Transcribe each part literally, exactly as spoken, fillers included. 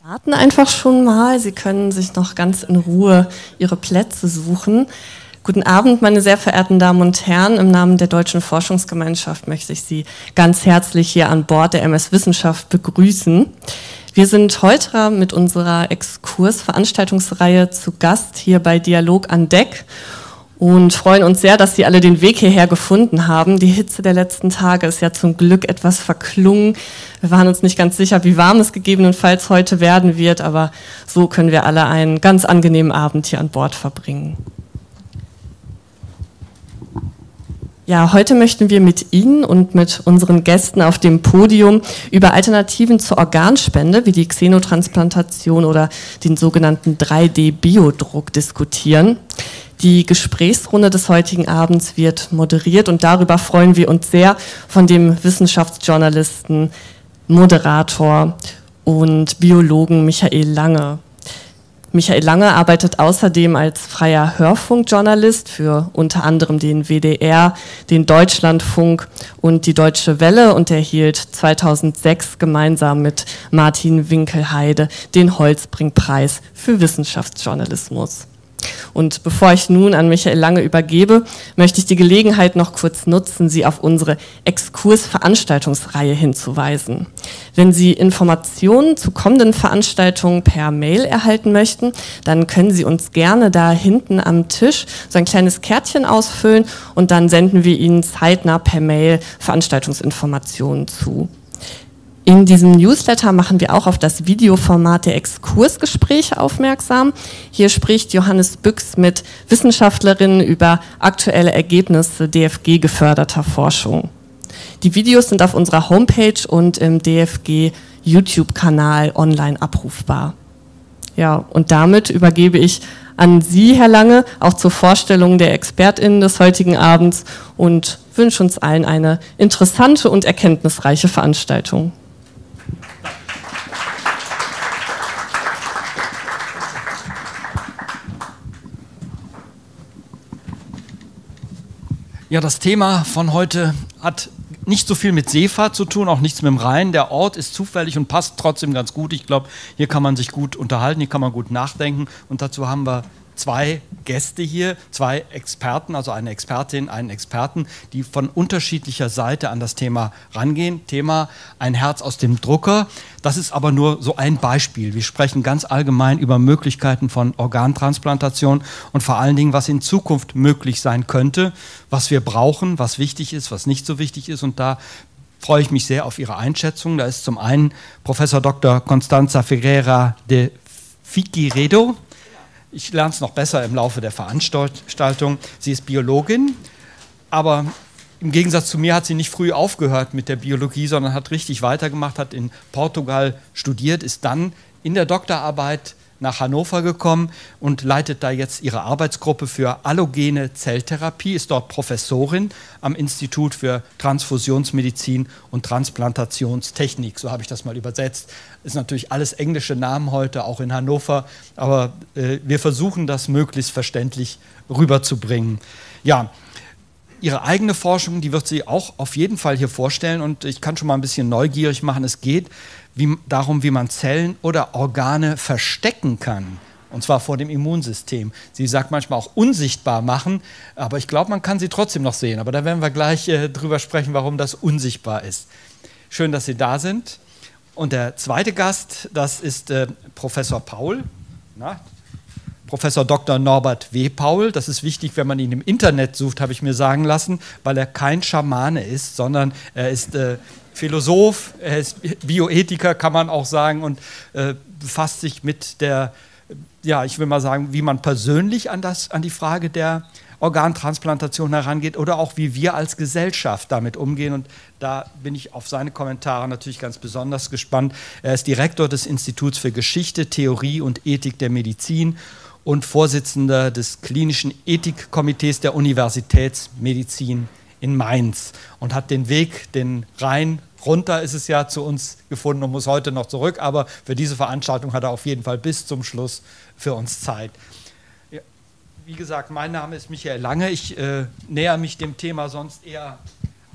Warten einfach schon mal. Sie können sich noch ganz in Ruhe Ihre Plätze suchen. Guten Abend, meine sehr verehrten Damen und Herren. Im Namen der Deutschen Forschungsgemeinschaft möchte ich Sie ganz herzlich hier an Bord der M S Wissenschaft begrüßen. Wir sind heute mit unserer Exkurs-Veranstaltungsreihe zu Gast hier bei Dialog an Deck und freuen uns sehr, dass Sie alle den Weg hierher gefunden haben. Die Hitze der letzten Tage ist ja zum Glück etwas verklungen. Wir waren uns nicht ganz sicher, wie warm es gegebenenfalls heute werden wird, aber so können wir alle einen ganz angenehmen Abend hier an Bord verbringen. Ja, heute möchten wir mit Ihnen und mit unseren Gästen auf dem Podium über Alternativen zur Organspende wie die Xenotransplantation oder den sogenannten drei D Biodruck diskutieren. Die Gesprächsrunde des heutigen Abends wird moderiert und darüber freuen wir uns sehr von dem Wissenschaftsjournalisten, Moderator und Biologen Michael Lange. Michael Lange arbeitet außerdem als freier Hörfunkjournalist für unter anderem den W D R, den Deutschlandfunk und die Deutsche Welle und erhielt zweitausendsechs gemeinsam mit Martin Winkelheide den Holtzbrinck-Preis für Wissenschaftsjournalismus. Und bevor ich nun an Michael Lange übergebe, möchte ich die Gelegenheit noch kurz nutzen, Sie auf unsere Exkurs-Veranstaltungsreihe hinzuweisen. Wenn Sie Informationen zu kommenden Veranstaltungen per Mail erhalten möchten, dann können Sie uns gerne da hinten am Tisch so ein kleines Kärtchen ausfüllen und dann senden wir Ihnen zeitnah per Mail Veranstaltungsinformationen zu. In diesem Newsletter machen wir auch auf das Videoformat der Exkursgespräche aufmerksam. Hier spricht Johannes Büchs mit Wissenschaftlerinnen über aktuelle Ergebnisse D F G-geförderter Forschung. Die Videos sind auf unserer Homepage und im D F G-YouTube-Kanal online abrufbar. Ja, und damit übergebe ich an Sie, Herr Lange, auch zur Vorstellung der ExpertInnen des heutigen Abends und wünsche uns allen eine interessante und erkenntnisreiche Veranstaltung. Ja, das Thema von heute hat nicht so viel mit Seefahrt zu tun, auch nichts mit dem Rhein. Der Ort ist zufällig und passt trotzdem ganz gut. Ich glaube, hier kann man sich gut unterhalten, hier kann man gut nachdenken. Und dazu haben wir zwei Gäste hier, zwei Experten, also eine Expertin, einen Experten, die von unterschiedlicher Seite an das Thema rangehen. Thema ein Herz aus dem Drucker. Das ist aber nur so ein Beispiel. Wir sprechen ganz allgemein über Möglichkeiten von Organtransplantation und vor allen Dingen, was in Zukunft möglich sein könnte, was wir brauchen, was wichtig ist, was nicht so wichtig ist. Und da freue ich mich sehr auf Ihre Einschätzung. Da ist zum einen Professor Doktor Constanza Ferreira de Figueiredo. Ich lerne es noch besser im Laufe der Veranstaltung. Sie ist Biologin, aber im Gegensatz zu mir hat sie nicht früh aufgehört mit der Biologie, sondern hat richtig weitergemacht, hat in Portugal studiert, ist dann in der Doktorarbeit nach Hannover gekommen und leitet da jetzt ihre Arbeitsgruppe für allogene Zelltherapie, ist dort Professorin am Institut für Transfusionsmedizin und Transplantationstechnik, so habe ich das mal übersetzt. Ist natürlich alles englische Namen heute, auch in Hannover, aber äh, wir versuchen das möglichst verständlich rüberzubringen. Ja, ihre eigene Forschung, die wird sie auch auf jeden Fall hier vorstellen und ich kann schon mal ein bisschen neugierig machen. Es geht wie, darum, wie man Zellen oder Organe verstecken kann, und zwar vor dem Immunsystem. Sie sagt manchmal auch unsichtbar machen, aber ich glaube, man kann sie trotzdem noch sehen. Aber da werden wir gleich äh, drüber sprechen, warum das unsichtbar ist. Schön, dass Sie da sind. Und der zweite Gast, das ist äh, Professor Paul, na, Professor Doktor Norbert W. Paul. Das ist wichtig, wenn man ihn im Internet sucht, habe ich mir sagen lassen, weil er kein Schamane ist, sondern er ist äh, Philosoph, er ist Bioethiker, kann man auch sagen, und äh, befasst sich mit der, ja, ich will mal sagen, wie man persönlich an, das, an die Frage der Organtransplantation herangeht oder auch wie wir als Gesellschaft damit umgehen. Und da bin ich auf seine Kommentare natürlich ganz besonders gespannt. Er ist Direktor des Instituts für Geschichte, Theorie und Ethik der Medizin und Vorsitzender des Klinischen Ethikkomitees der Universitätsmedizin in Mainz und hat den Weg, den Rhein runter ist es ja, zu uns gefunden und muss heute noch zurück, aber für diese Veranstaltung hat er auf jeden Fall bis zum Schluss für uns Zeit. Ja, wie gesagt, mein Name ist Michael Lange, ich äh, näher mich dem Thema sonst eher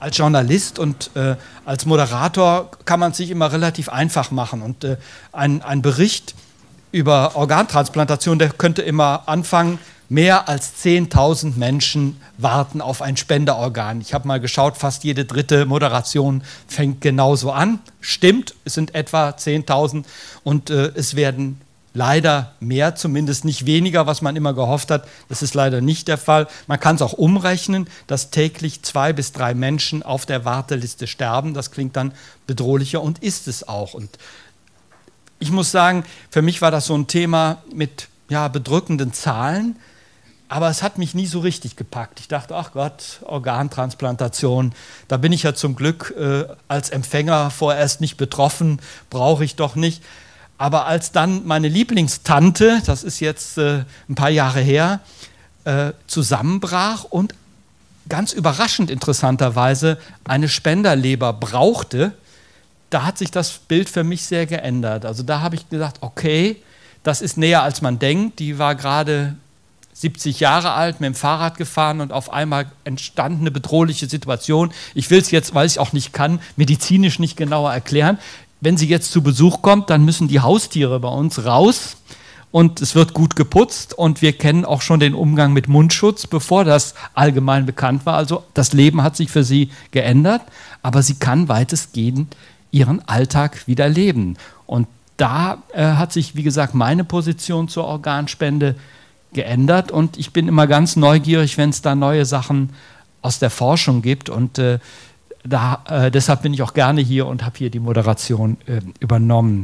als Journalist und äh, als Moderator kann man es sich immer relativ einfach machen. Und äh, ein, ein Bericht über Organtransplantation, der könnte immer anfangen, mehr als zehntausend Menschen warten auf ein Spenderorgan. Ich habe mal geschaut, fast jede dritte Moderation fängt genauso an. Stimmt, es sind etwa zehntausend und äh, es werden leider mehr, zumindest nicht weniger, was man immer gehofft hat. Das ist leider nicht der Fall. Man kann es auch umrechnen, dass täglich zwei bis drei Menschen auf der Warteliste sterben. Das klingt dann bedrohlicher und ist es auch. Und ich muss sagen, für mich war das so ein Thema mit ja, bedrückenden Zahlen, aber es hat mich nie so richtig gepackt. Ich dachte, ach Gott, Organtransplantation, da bin ich ja zum Glück äh, als Empfänger vorerst nicht betroffen, brauche ich doch nicht. Aber als dann meine Lieblingstante, das ist jetzt äh, ein paar Jahre her, äh, zusammenbrach und ganz überraschend interessanterweise eine Spenderleber brauchte, da hat sich das Bild für mich sehr geändert. Also da habe ich gesagt, okay, das ist näher als man denkt. Die war gerade siebzig Jahre alt, mit dem Fahrrad gefahren und auf einmal entstand eine bedrohliche Situation. Ich will es jetzt, weil ich es auch nicht kann, medizinisch nicht genauer erklären. Wenn sie jetzt zu Besuch kommt, dann müssen die Haustiere bei uns raus und es wird gut geputzt und wir kennen auch schon den Umgang mit Mundschutz, bevor das allgemein bekannt war. Also das Leben hat sich für sie geändert, aber sie kann weitestgehend ihren Alltag wieder leben. Und da äh, hat sich, wie gesagt, meine Position zur Organspende geändert und ich bin immer ganz neugierig, wenn es da neue Sachen aus der Forschung gibt und äh, da, äh, deshalb bin ich auch gerne hier und habe hier die Moderation äh, übernommen.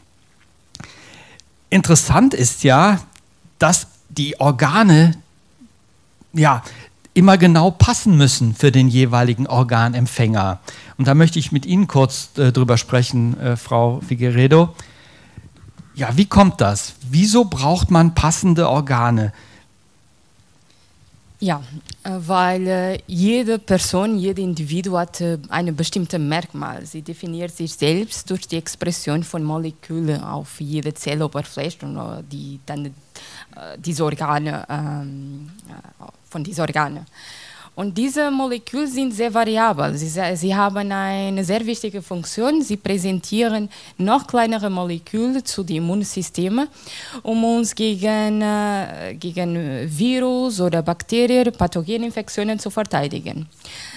Interessant ist ja, dass die Organe ja immer genau passen müssen für den jeweiligen Organempfänger. Und da möchte ich mit Ihnen kurz äh, drüber sprechen, äh, Frau Figueiredo. Ja, wie kommt das? Wieso braucht man passende Organe? Ja, weil äh, jede Person, jede Individuum hat äh, ein bestimmtes Merkmal. Sie definiert sich selbst durch die Expression von Molekülen auf jede Zelloberfläche und äh, die dann äh, diese Organe, ähm, von diesen Organen. Und diese Moleküle sind sehr variabel. Sie, sie haben eine sehr wichtige Funktion. Sie präsentieren noch kleinere Moleküle zu den Immunsystemen, um uns gegen, äh, gegen Virus oder Bakterien, Pathogeninfektionen zu verteidigen.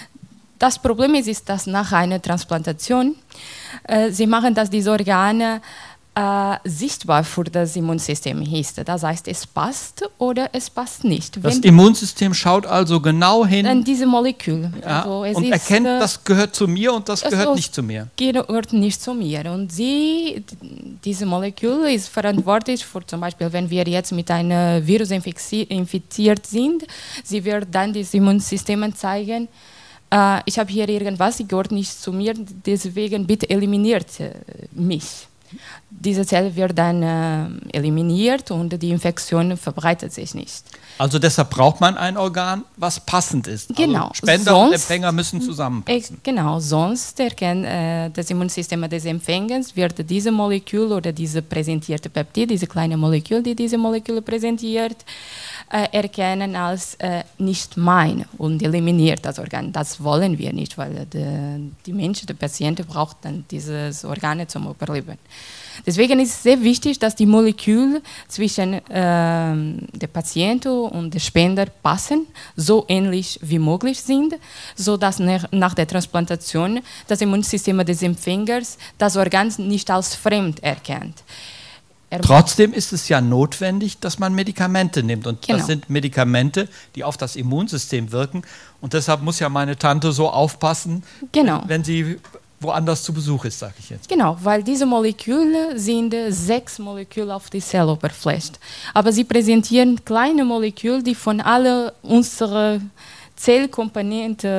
Das Problem ist, ist dass nach einer Transplantation äh, sie machen, dass diese Organe äh, sichtbar für das Immunsystem ist. Das heißt, es passt oder es passt nicht. Das Wenn Immunsystem schaut also genau hin an diese Moleküle. ja, also es und ist, erkennt, das gehört zu mir und das gehört nicht zu mir. Gehört nicht zu mir. Und sie, diese Molekül ist verantwortlich für zum Beispiel, wenn wir jetzt mit einem Virus infiziert sind, sie wird dann das Immunsystem zeigen, äh, ich habe hier irgendwas, sie gehört nicht zu mir, deswegen bitte eliminiert äh, mich. Diese Zelle wird dann äh, eliminiert und die Infektion verbreitet sich nicht. Also deshalb braucht man ein Organ, was passend ist. Genau. Also Spender sonst, und Empfänger müssen zusammenpassen. Äh, genau, sonst erkennt äh, das Immunsystem des Empfängers, wird diese Molekül oder diese präsentierte Peptid, diese kleine Molekül, die diese Molekül präsentiert, äh, erkennen als äh, nicht mein und eliminiert das Organ. Das wollen wir nicht, weil die, die Mensch, der Patient braucht dann dieses Organ zum Überleben. Deswegen ist es sehr wichtig, dass die Moleküle zwischen äh, dem Patienten und dem Spender passen, so ähnlich wie möglich sind, sodass nach der Transplantation das Immunsystem des Empfängers das Organ nicht als fremd erkennt. Er Trotzdem ist es ja notwendig, dass man Medikamente nimmt. Und genau. Das sind Medikamente, die auf das Immunsystem wirken. Und deshalb muss ja meine Tante so aufpassen, genau. wenn sie woanders zu Besuch ist, sage ich jetzt. Genau, weil diese Moleküle sind sechs Moleküle auf der Zelloberfläche. Aber sie präsentieren kleine Moleküle, die von allen unseren Zellkomponenten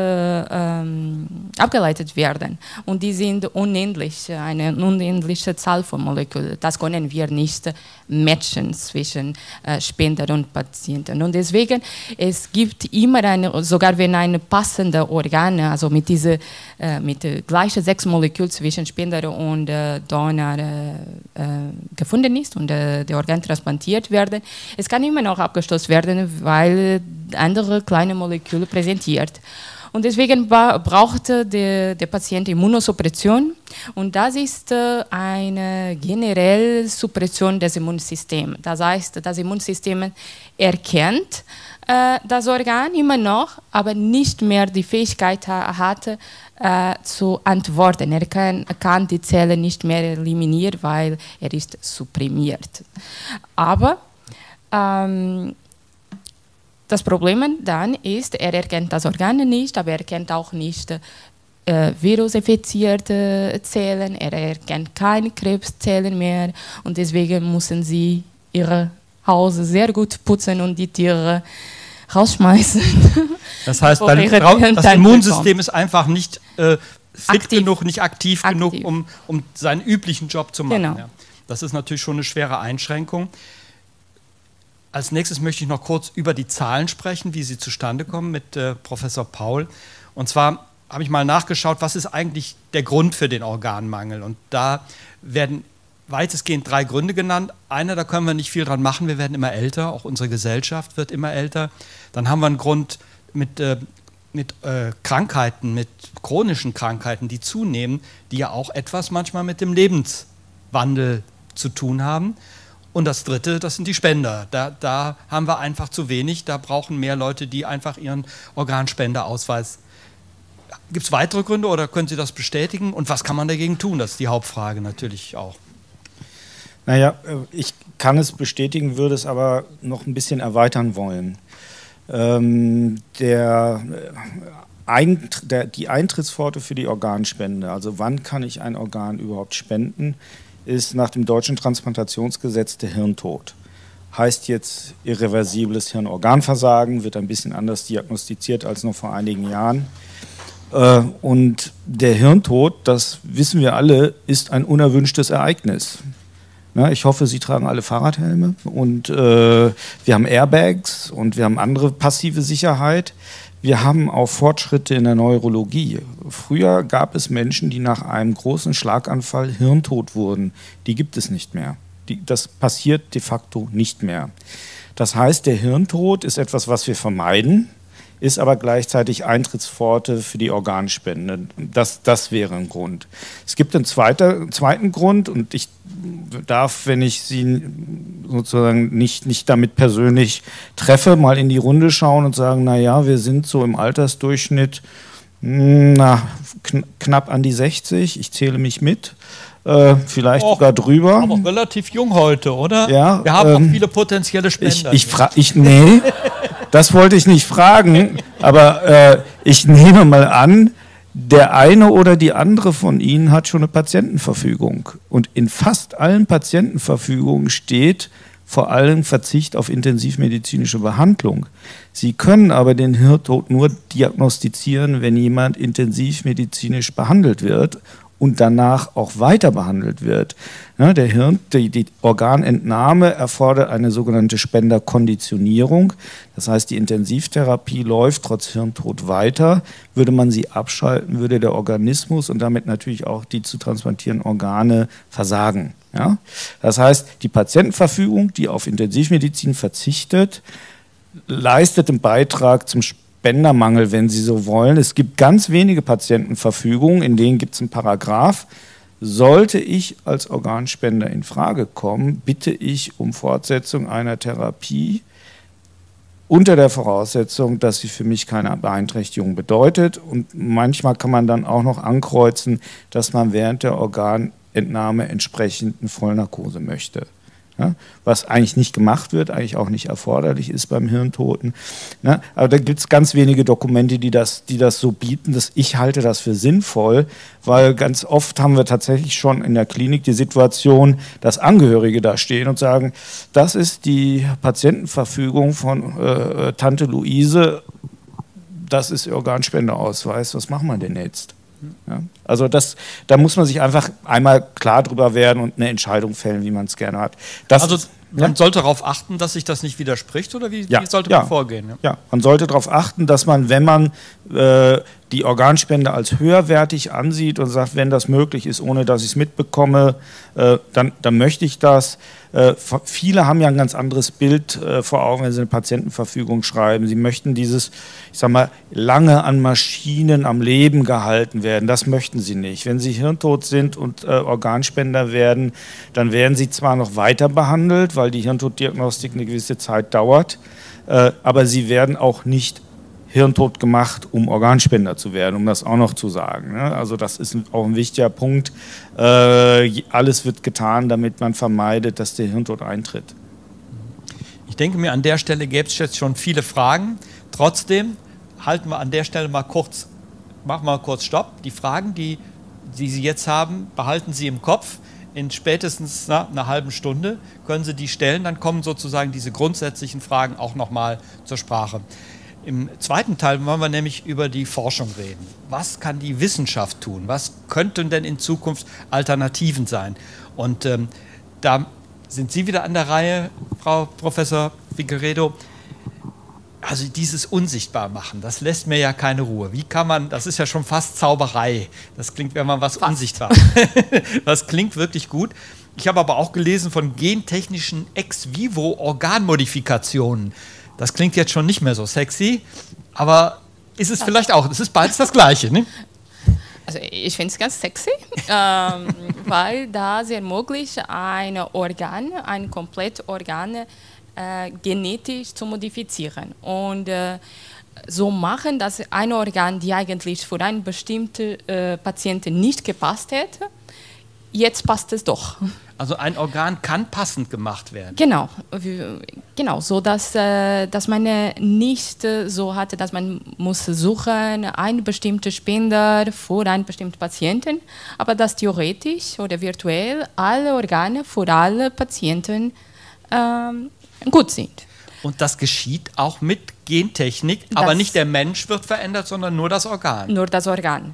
ähm, abgeleitet werden. Und die sind unendlich, eine unendliche Zahl von Molekülen. Das können wir nicht matchen zwischen äh, Spender und Patienten. Und deswegen, es gibt immer eine, sogar wenn ein passendes Organ, also mit diese, äh, mit äh, gleichen sechs Molekülen zwischen Spender und äh, Donor äh, äh, gefunden ist und äh, der Organ transplantiert werden, es kann immer noch abgestoßen werden, weil andere kleine Moleküle präsentiert. Und deswegen brauchte der, der Patient Immunosuppression. Und das ist eine generelle Suppression des Immunsystems. Das heißt, das Immunsystem erkennt äh, das Organ immer noch, aber nicht mehr die Fähigkeit hat, äh, zu antworten. Er kann, kann die Zelle nicht mehr eliminieren, weil er ist supprimiert. Aber ähm, das Problem dann ist, er erkennt das Organ nicht, aber er erkennt auch nicht äh, virusinfizierte Zellen, er erkennt keine Krebszellen mehr und deswegen müssen sie ihre Hause sehr gut putzen und die Tiere rausschmeißen. Das heißt, weil das Immunsystem ist einfach nicht äh, fit aktiv. genug, nicht aktiv, aktiv. genug, um, um seinen üblichen Job zu machen. Genau. Ja. Das ist natürlich schon eine schwere Einschränkung. Als nächstes möchte ich noch kurz über die Zahlen sprechen, wie sie zustande kommen mit äh, Professor Paul. Und zwar habe ich mal nachgeschaut, was ist eigentlich der Grund für den Organmangel? Und da werden weitestgehend drei Gründe genannt. Einer, da können wir nicht viel dran machen, wir werden immer älter, auch unsere Gesellschaft wird immer älter. Dann haben wir einen Grund mit, äh, mit äh, Krankheiten, mit chronischen Krankheiten, die zunehmen, die ja auch etwas manchmal mit dem Lebenswandel zu tun haben. Und das Dritte, das sind die Spender. Da, da haben wir einfach zu wenig. Da brauchen mehr Leute, die einfach ihren Organspenderausweis. Gibt es weitere Gründe oder können Sie das bestätigen? Und was kann man dagegen tun? Das ist die Hauptfrage natürlich auch. Naja, ich kann es bestätigen, würde es aber noch ein bisschen erweitern wollen. Ähm, der, Eint, der, die Eintrittspforte für die Organspende, also wann kann ich ein Organ überhaupt spenden, ist nach dem deutschen Transplantationsgesetz der Hirntod. Heißt jetzt irreversibles Hirnorganversagen, wird ein bisschen anders diagnostiziert als noch vor einigen Jahren. Und der Hirntod, das wissen wir alle, ist ein unerwünschtes Ereignis. Ich hoffe, Sie tragen alle Fahrradhelme und wir haben Airbags und wir haben andere passive Sicherheit. Wir haben auch Fortschritte in der Neurologie. Früher gab es Menschen, die nach einem großen Schlaganfall hirntot wurden. Die gibt es nicht mehr. Die, das passiert de facto nicht mehr. Das heißt, der Hirntod ist etwas, was wir vermeiden, ist aber gleichzeitig Eintrittspforte für die Organspende. Das, das wäre ein Grund. Es gibt einen zweiter, zweiten Grund und ich darf, wenn ich Sie sozusagen nicht, nicht damit persönlich treffe, mal in die Runde schauen und sagen, naja, wir sind so im Altersdurchschnitt na, kn knapp an die sechzig, ich zähle mich mit. Äh, vielleicht Och, sogar drüber. Aber relativ jung heute, oder? Ja, wir haben ähm, auch viele potenzielle Spender. Ich, ich frage, ich, nee, das wollte ich nicht fragen, aber äh, ich nehme mal an, der eine oder die andere von Ihnen hat schon eine Patientenverfügung. Und in fast allen Patientenverfügungen steht vor allem Verzicht auf intensivmedizinische Behandlung. Sie können aber den Hirntod nur diagnostizieren, wenn jemand intensivmedizinisch behandelt wird und danach auch weiter behandelt wird. Ja, der Hirn, die, die Organentnahme erfordert eine sogenannte Spenderkonditionierung. Das heißt, die Intensivtherapie läuft trotz Hirntod weiter. Würde man sie abschalten, würde der Organismus und damit natürlich auch die zu transplantierenden Organe versagen. Ja? Das heißt, die Patientenverfügung, die auf Intensivmedizin verzichtet, leistet einen Beitrag zum Spendermangel, wenn Sie so wollen. Es gibt ganz wenige Patientenverfügungen, in denen gibt es einen Paragraph. Sollte ich als Organspender in Frage kommen, bitte ich um Fortsetzung einer Therapie unter der Voraussetzung, dass sie für mich keine Beeinträchtigung bedeutet. Und manchmal kann man dann auch noch ankreuzen, dass man während der Organentnahme entsprechend eine Vollnarkose möchte. Ja, was eigentlich nicht gemacht wird, eigentlich auch nicht erforderlich ist beim Hirntoten. Ja, aber da gibt es ganz wenige Dokumente, die das, die das so bieten. Das, ich halte das für sinnvoll, weil ganz oft haben wir tatsächlich schon in der Klinik die Situation, dass Angehörige da stehen und sagen, das ist die Patientenverfügung von äh, Tante Luise, das ist Organspendeausweis, was machen wir denn jetzt? Ja, Also das, da muss man sich einfach einmal klar drüber werden und eine Entscheidung fällen, wie man es gerne hat. Das also ist, man ja? sollte darauf achten, dass sich das nicht widerspricht, oder wie, Ja, wie sollte ja, man vorgehen? Ja. ja, man sollte darauf achten, dass man, wenn man äh, die Organspende als höherwertig ansieht und sagt, wenn das möglich ist, ohne dass ich es mitbekomme, äh, dann, dann möchte ich das. Äh, viele haben ja ein ganz anderes Bild äh, vor Augen, wenn sie eine Patientenverfügung schreiben. Sie möchten dieses, ich sag mal, lange an Maschinen am Leben gehalten werden. Das möchten sie nicht. Wenn sie hirntot sind und äh, Organspender werden, dann werden sie zwar noch weiter behandelt, weil die Hirntoddiagnostik eine gewisse Zeit dauert, äh, aber sie werden auch nicht hirntot gemacht, um Organspender zu werden, um das auch noch zu sagen. Ne? Also das ist auch ein wichtiger Punkt. Äh, alles wird getan, damit man vermeidet, dass der Hirntod eintritt. Ich denke mir, an der Stelle gäbe es jetzt schon viele Fragen. Trotzdem halten wir an der Stelle mal kurz, machen wir mal kurz Stopp. Die Fragen, die, die Sie jetzt haben, behalten Sie im Kopf. In spätestens na, einer halben Stunde können Sie die stellen. Dann kommen sozusagen diese grundsätzlichen Fragen auch nochmal zur Sprache. Im zweiten Teil wollen wir nämlich über die Forschung reden. Was kann die Wissenschaft tun? Was könnten denn in Zukunft Alternativen sein? Und ähm, da sind Sie wieder an der Reihe, Frau Professor Figueiredo. Also dieses Unsichtbarmachen, das lässt mir ja keine Ruhe. Wie kann man, das ist ja schon fast Zauberei. Das klingt, wenn man was fast. unsichtbar. Das klingt wirklich gut. Ich habe aber auch gelesen von gentechnischen Ex-vivo-Organmodifikationen. Das klingt jetzt schon nicht mehr so sexy, aber ist es vielleicht auch. Es ist beides das Gleiche, ne? Also ich finde es ganz sexy, ähm, weil das ermöglicht, ein Organ, ein komplettes Organ äh, genetisch zu modifizieren. Und äh, so machen, dass ein Organ, die eigentlich für einen bestimmten äh, Patienten nicht gepasst hätte, jetzt passt es doch. Also ein Organ kann passend gemacht werden. Genau, genau, so dass, äh, dass man nicht äh, so hatte, dass man muss suchen einen bestimmten Spender für einen bestimmten Patienten, aber dass theoretisch oder virtuell alle Organe für alle Patienten ähm, gut sind. Und das geschieht auch mit Gentechnik, das aber nicht der Mensch wird verändert, sondern nur das Organ. Nur das Organ.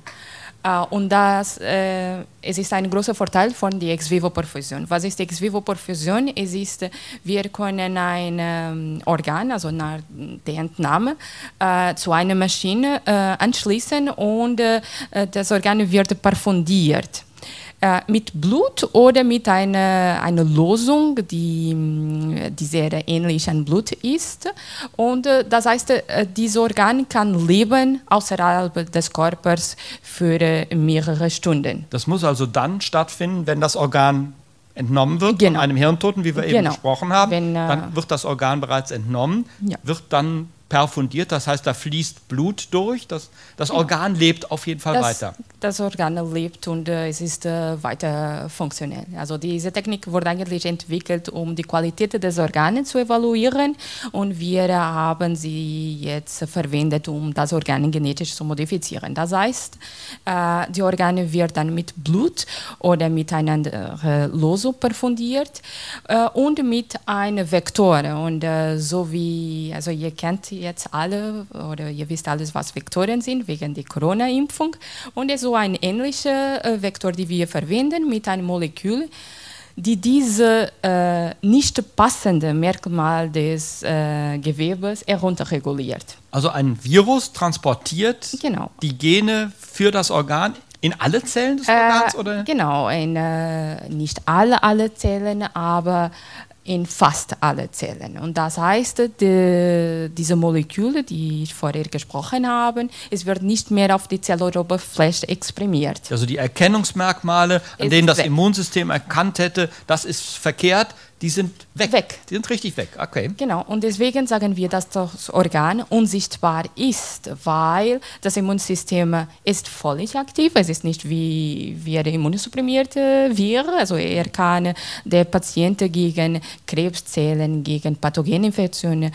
Und das, äh, es ist ein großer Vorteil von der Ex-vivo-Perfusion. Was ist Ex-vivo-Perfusion? Es ist, wir können ein ähm, Organ, also nach der Entnahme, äh, zu einer Maschine äh, anschließen und äh, das Organ wird perfundiert. Äh, mit Blut oder mit einer, einer Losung, die, die sehr ähnlich an Blut ist. Und äh, das heißt, äh, dieses Organ kann leben außerhalb des Körpers für äh, mehrere Stunden. Das muss also dann stattfinden, wenn das Organ entnommen wird, genau, von einem Hirntoten, wie wir genau. eben gesprochen haben. Wenn, äh, dann wird das Organ bereits entnommen, ja. wird dann perfundiert, das heißt, da fließt Blut durch, das, das genau. Organ lebt auf jeden Fall das, weiter. Das Organ lebt und äh, es ist äh, weiter funktionell. Also diese Technik wurde eigentlich entwickelt, um die Qualität des Organs zu evaluieren und wir haben sie jetzt verwendet, um das Organ genetisch zu modifizieren. Das heißt, äh, die Organe werden dann mit Blut oder mit einer äh, Losung perfundiert äh, und mit einem Vektor. Und äh, so wie, also ihr kennt jetzt alle, oder ihr wisst alles, was Vektoren sind, wegen der Corona-Impfung. Und es ist so ein ähnlicher äh, Vektor, den wir verwenden, mit einem Molekül, die diese äh, nicht passende Merkmal des äh, Gewebes herunterreguliert. Also ein Virus transportiert genau. die Gene für das Organ in alle Zellen des Organs? Äh, oder? Genau, in, äh, nicht alle, alle Zellen, aber in fast alle Zellen. Und das heißt, die, diese Moleküle, die ich vorher gesprochen habe, es wird nicht mehr auf die Zelloberfläche exprimiert. Also die Erkennungsmerkmale, an ist denen das weg. Immunsystem erkannt hätte, das ist verkehrt, die sind weg. weg. Die sind richtig weg, okay. Genau, und deswegen sagen wir, dass das Organ unsichtbar ist, weil das Immunsystem ist völlig aktiv. Es ist nicht wie, wie er immunsupprimiert wäre. Also er kann der Patient gegen Krebszellen, gegen Pathogeninfektionen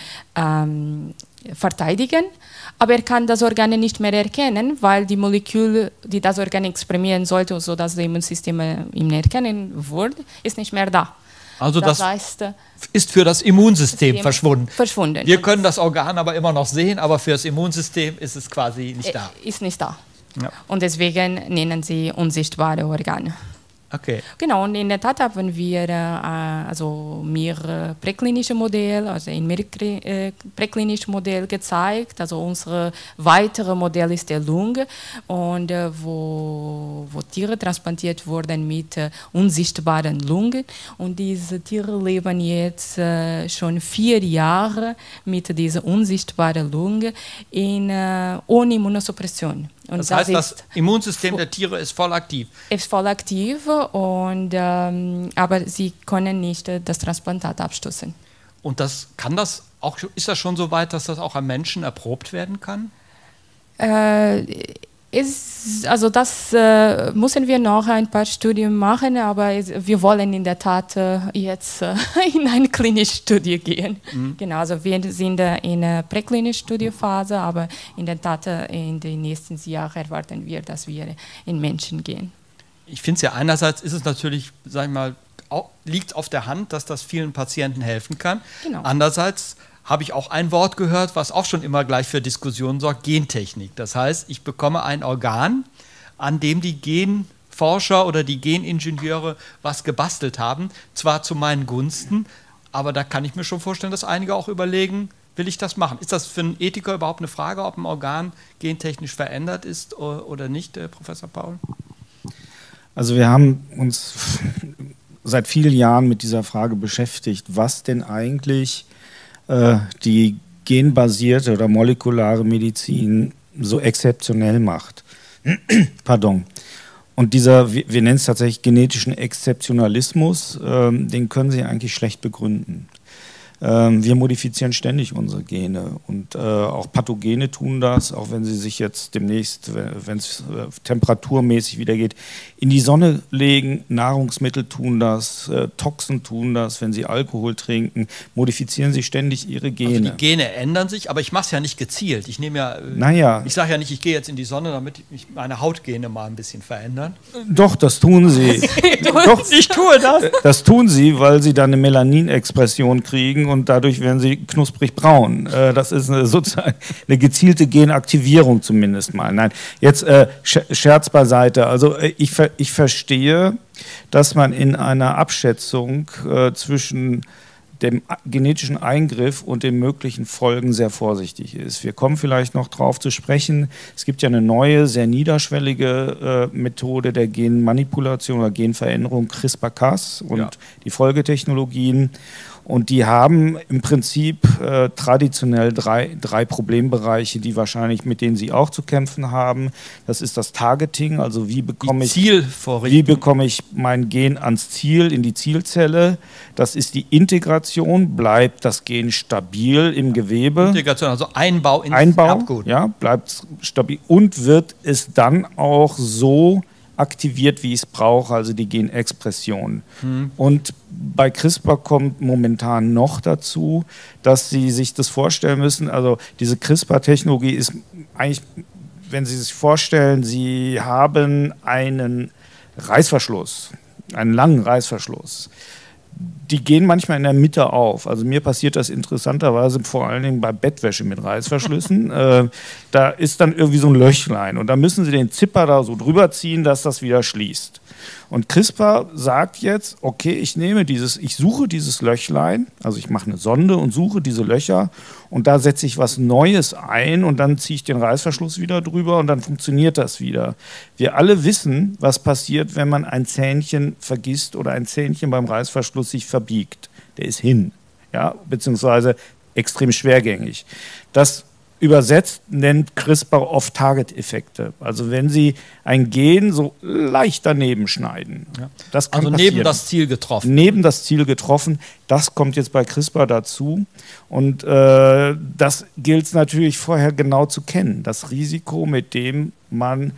ähm, verteidigen, aber er kann das Organ nicht mehr erkennen, weil die Moleküle, die das Organ exprimieren sollte, sodass das Immunsystem ihn erkennen würde, ist nicht mehr da. Also das, das heißt, ist für das Immunsystem System verschwunden. verschwunden. Wir können das Organ aber immer noch sehen, aber für das Immunsystem ist es quasi nicht da. Ist nicht da. Ja. Und deswegen nennen sie unsichtbare Organe. Okay. Genau, und in der Tat haben wir äh, also mehrere präklinische Modelle, also ein äh, präklinisches Modell gezeigt. Also unser weiteres Modell ist der Lunge, und äh, wo, wo Tiere transplantiert wurden mit äh, unsichtbaren Lungen. Und diese Tiere leben jetzt äh, schon vier Jahre mit dieser unsichtbaren Lunge in, äh, ohne Immunosuppression. Und das, das heißt, das Immunsystem der Tiere ist voll aktiv. Ist voll aktiv, und, ähm, aber sie können nicht äh, das Transplantat abstoßen. Und das kann das auch, ist das schon so weit, dass das auch am Menschen erprobt werden kann? Äh, ist, also das äh, müssen wir noch ein paar Studien machen, aber es, wir wollen in der Tat äh, jetzt äh, in eine klinische Studie gehen. Mhm. Genau, also wir sind äh, in einer präklinischen Studiephase, aber in der Tat äh, in den nächsten Jahren erwarten wir, dass wir in Menschen gehen. Ich finde es ja, einerseits ist es natürlich, sag ich mal, liegt auf der Hand, dass das vielen Patienten helfen kann. Genau. Andererseits habe ich auch ein Wort gehört, was auch schon immer gleich für Diskussionen sorgt: Gentechnik. Das heißt, ich bekomme ein Organ, an dem die Genforscher oder die Geningenieure was gebastelt haben, zwar zu meinen Gunsten, aber da kann ich mir schon vorstellen, dass einige auch überlegen, will ich das machen? Ist das für einen Ethiker überhaupt eine Frage, ob ein Organ gentechnisch verändert ist oder nicht, Professor Paul? Also wir haben uns seit vielen Jahren mit dieser Frage beschäftigt, was denn eigentlich äh, die genbasierte oder molekulare Medizin so exzeptionell macht. Pardon. Und dieser, wir, wir nennen es tatsächlich genetischen Exzeptionalismus, äh, den können Sie eigentlich schlecht begründen. Wir modifizieren ständig unsere Gene, und äh, auch Pathogene tun das, auch wenn sie sich jetzt demnächst, wenn es äh, temperaturmäßig wieder geht, in die Sonne legen. Nahrungsmittel tun das, äh, Toxen tun das, wenn sie Alkohol trinken, modifizieren sie ständig ihre Gene. Also die Gene ändern sich, aber ich mache es ja nicht gezielt. Ich nehme ja, äh, naja. ich sage ja nicht, ich gehe jetzt in die Sonne, damit ich meine Hautgene mal ein bisschen verändern. Doch, das tun sie. Doch, ich tue das. Das tun sie, weil sie dann eine Melaninexpression kriegen, und dadurch werden sie knusprig braun. Das ist eine, sozusagen eine gezielte Genaktivierung zumindest mal. Nein, jetzt äh, Scherz beiseite. Also ich, ich verstehe, dass man in einer Abschätzung äh, zwischen dem genetischen Eingriff und den möglichen Folgen sehr vorsichtig ist. Wir kommen vielleicht noch darauf zu sprechen. Es gibt ja eine neue, sehr niederschwellige äh, Methode der Genmanipulation oder Genveränderung, CRISPR Cas, und ja. die Folgetechnologien. Und die haben im Prinzip äh, traditionell drei, drei Problembereiche, die wahrscheinlich, mit denen sie auch zu kämpfen haben. Das ist das Targeting, also wie bekomme ich, wie bekomme ich mein Gen ans Ziel, in die Zielzelle. Das ist die Integration, bleibt das Gen stabil im Gewebe. Integration, also Einbau ins Einbau, Erbgut. Ja, bleibt stabil, und wird es dann auch so aktiviert, wie ich es brauche, also die Genexpression. Hm. Und bei CRISPR kommt momentan noch dazu, dass Sie sich das vorstellen müssen, also diese CRISPR-Technologie ist eigentlich, wenn Sie sich vorstellen, Sie haben einen Reißverschluss, einen langen Reißverschluss. Die gehen manchmal in der Mitte auf. Also mir passiert das interessanterweise vor allen Dingen bei Bettwäsche mit Reißverschlüssen. äh, da ist dann irgendwie so ein Löchlein, und da müssen Sie den Zipper da so drüber ziehen, dass das wieder schließt. Und CRISPR sagt jetzt, okay, ich nehme dieses, ich suche dieses Löchlein, also ich mache eine Sonde und suche diese Löcher, und da setze ich was Neues ein, und dann ziehe ich den Reißverschluss wieder drüber, und dann funktioniert das wieder. Wir alle wissen, was passiert, wenn man ein Zähnchen vergisst oder ein Zähnchen beim Reißverschluss sich verbiegt. Der ist hin, ja, beziehungsweise extrem schwergängig. Das übersetzt nennt CRISPR Off-Target-Effekte. Also wenn Sie ein Gen so leicht daneben schneiden. Ja. Das kann also passieren. neben das Ziel getroffen. Neben das Ziel getroffen. Das kommt jetzt bei CRISPR dazu. Und äh, das gilt es natürlich vorher genau zu kennen. Das Risiko, mit dem man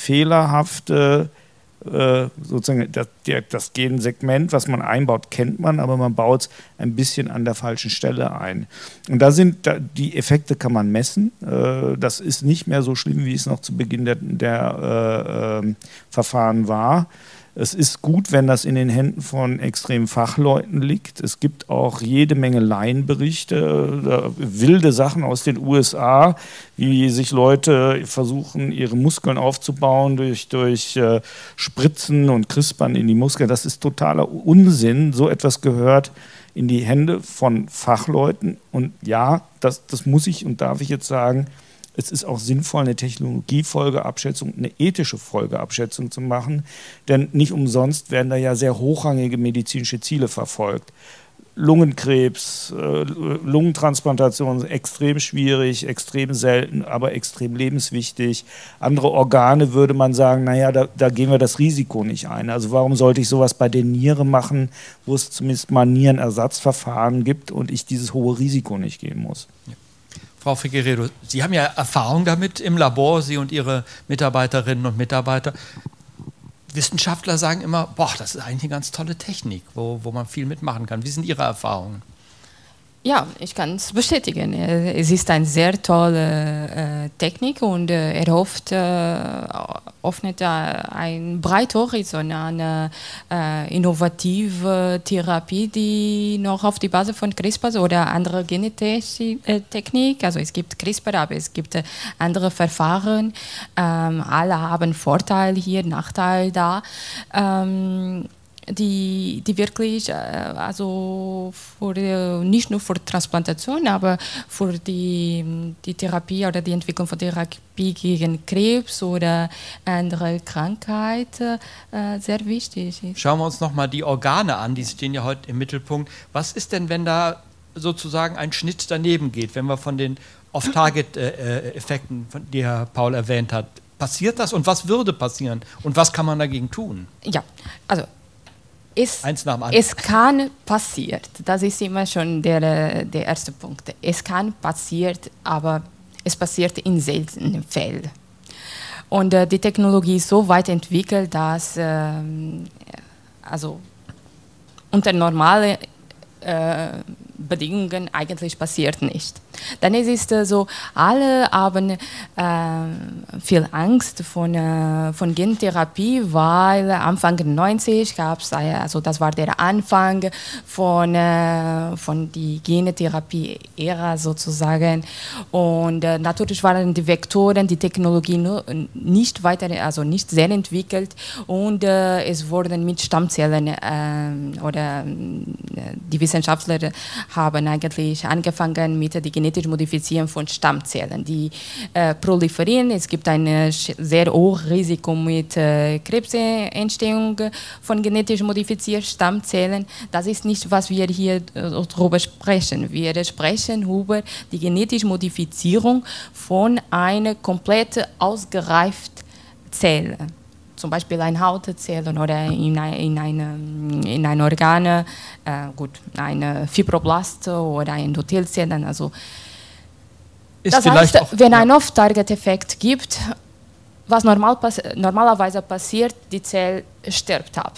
fehlerhafte äh, sozusagen das, das Gensegment, was man einbaut, kennt man, aber man baut es ein bisschen an der falschen Stelle ein. Und da sind da, die Effekte kann man messen. Äh, das ist nicht mehr so schlimm, wie es noch zu Beginn der, der äh, äh, Verfahren war. Es ist gut, wenn das in den Händen von extremen Fachleuten liegt. Es gibt auch jede Menge Laienberichte, wilde Sachen aus den U S A, wie sich Leute versuchen, ihre Muskeln aufzubauen durch, durch äh, Spritzen und Crispern in die Muskeln. Das ist totaler Unsinn. So etwas gehört in die Hände von Fachleuten. Und ja, das, das muss ich und darf ich jetzt sagen, es ist auch sinnvoll, eine Technologiefolgeabschätzung, eine ethische Folgeabschätzung zu machen, denn nicht umsonst werden da ja sehr hochrangige medizinische Ziele verfolgt. Lungenkrebs, äh, Lungentransplantation extrem schwierig, extrem selten, aber extrem lebenswichtig. Andere Organe würde man sagen, naja, da, da gehen wir das Risiko nicht ein. Also warum sollte ich sowas bei der Niere machen, wo es zumindest mal Nierenersatzverfahren gibt und ich dieses hohe Risiko nicht gehen muss? Ja. Frau Figueiredo, Sie haben ja Erfahrung damit im Labor, Sie und Ihre Mitarbeiterinnen und Mitarbeiter. Wissenschaftler sagen immer, boah, das ist eigentlich eine ganz tolle Technik, wo, wo man viel mitmachen kann. Wie sind Ihre Erfahrungen? Ja, ich kann es bestätigen. Es ist eine sehr tolle äh, Technik und äh, er oft, äh, öffnet äh, einen breiten Horizont an äh, innovative Therapie, die noch auf die Basis von CRISPR oder andere Gentechnik, also es gibt CRISPR, aber es gibt äh, andere Verfahren. Ähm, alle haben Vorteile hier, Nachteile da. Ähm, Die, die wirklich, also für, nicht nur für Transplantation, aber für die, die Therapie oder die Entwicklung von Therapie gegen Krebs oder andere Krankheiten sehr wichtig ist. Schauen wir uns nochmal die Organe an, die stehen ja heute im Mittelpunkt. Was ist denn, wenn da sozusagen ein Schnitt daneben geht, wenn wir von den Off-Target-Effekten, die Herr Paul erwähnt hat, passiert das und was würde passieren und was kann man dagegen tun? Ja, also Es, Eins nach dem anderen. es kann passieren, das ist immer schon der, der erste Punkt. Es kann passieren, aber es passiert in seltenen Fällen. Und äh, die Technologie ist so weit entwickelt, dass ähm, also unter normalen äh, Bedingungen eigentlich passiert nicht. Dann ist es äh, so, alle haben äh, viel Angst von, äh, von Gentherapie, weil Anfang neunzig gab es, also das war der Anfang von, äh, von die Gentherapie-Ära sozusagen. Und äh, natürlich waren die Vektoren, die Technologie nur, nicht weiter, also nicht sehr entwickelt und äh, es wurden mit Stammzellen äh, oder äh, die Wissenschaftler haben eigentlich angefangen mit der genetischen Modifizierung von Stammzellen, die äh, proliferieren. Es gibt ein sehr hohes Risiko mit äh, Krebsentstehung von genetisch modifizierten Stammzellen. Das ist nicht, was wir hier äh, darüber sprechen. Wir sprechen über die genetische Modifizierung von einer komplett ausgereiften Zelle. Zum Beispiel eine Hautzelle oder in, ein, in, eine, in ein Organ, äh, gut, eine Fibroblast oder ein Endothelzellen. Also, Ist das vielleicht heißt, auch, wenn ja. ein Off-Target-Effekt gibt, was normal pass normalerweise passiert, die Zelle stirbt ab.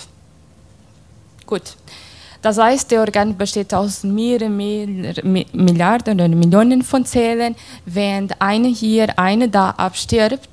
Gut. Das heißt, der Organ besteht aus mehreren Milliarden oder Millionen von Zellen. Wenn eine hier, eine da abstirbt,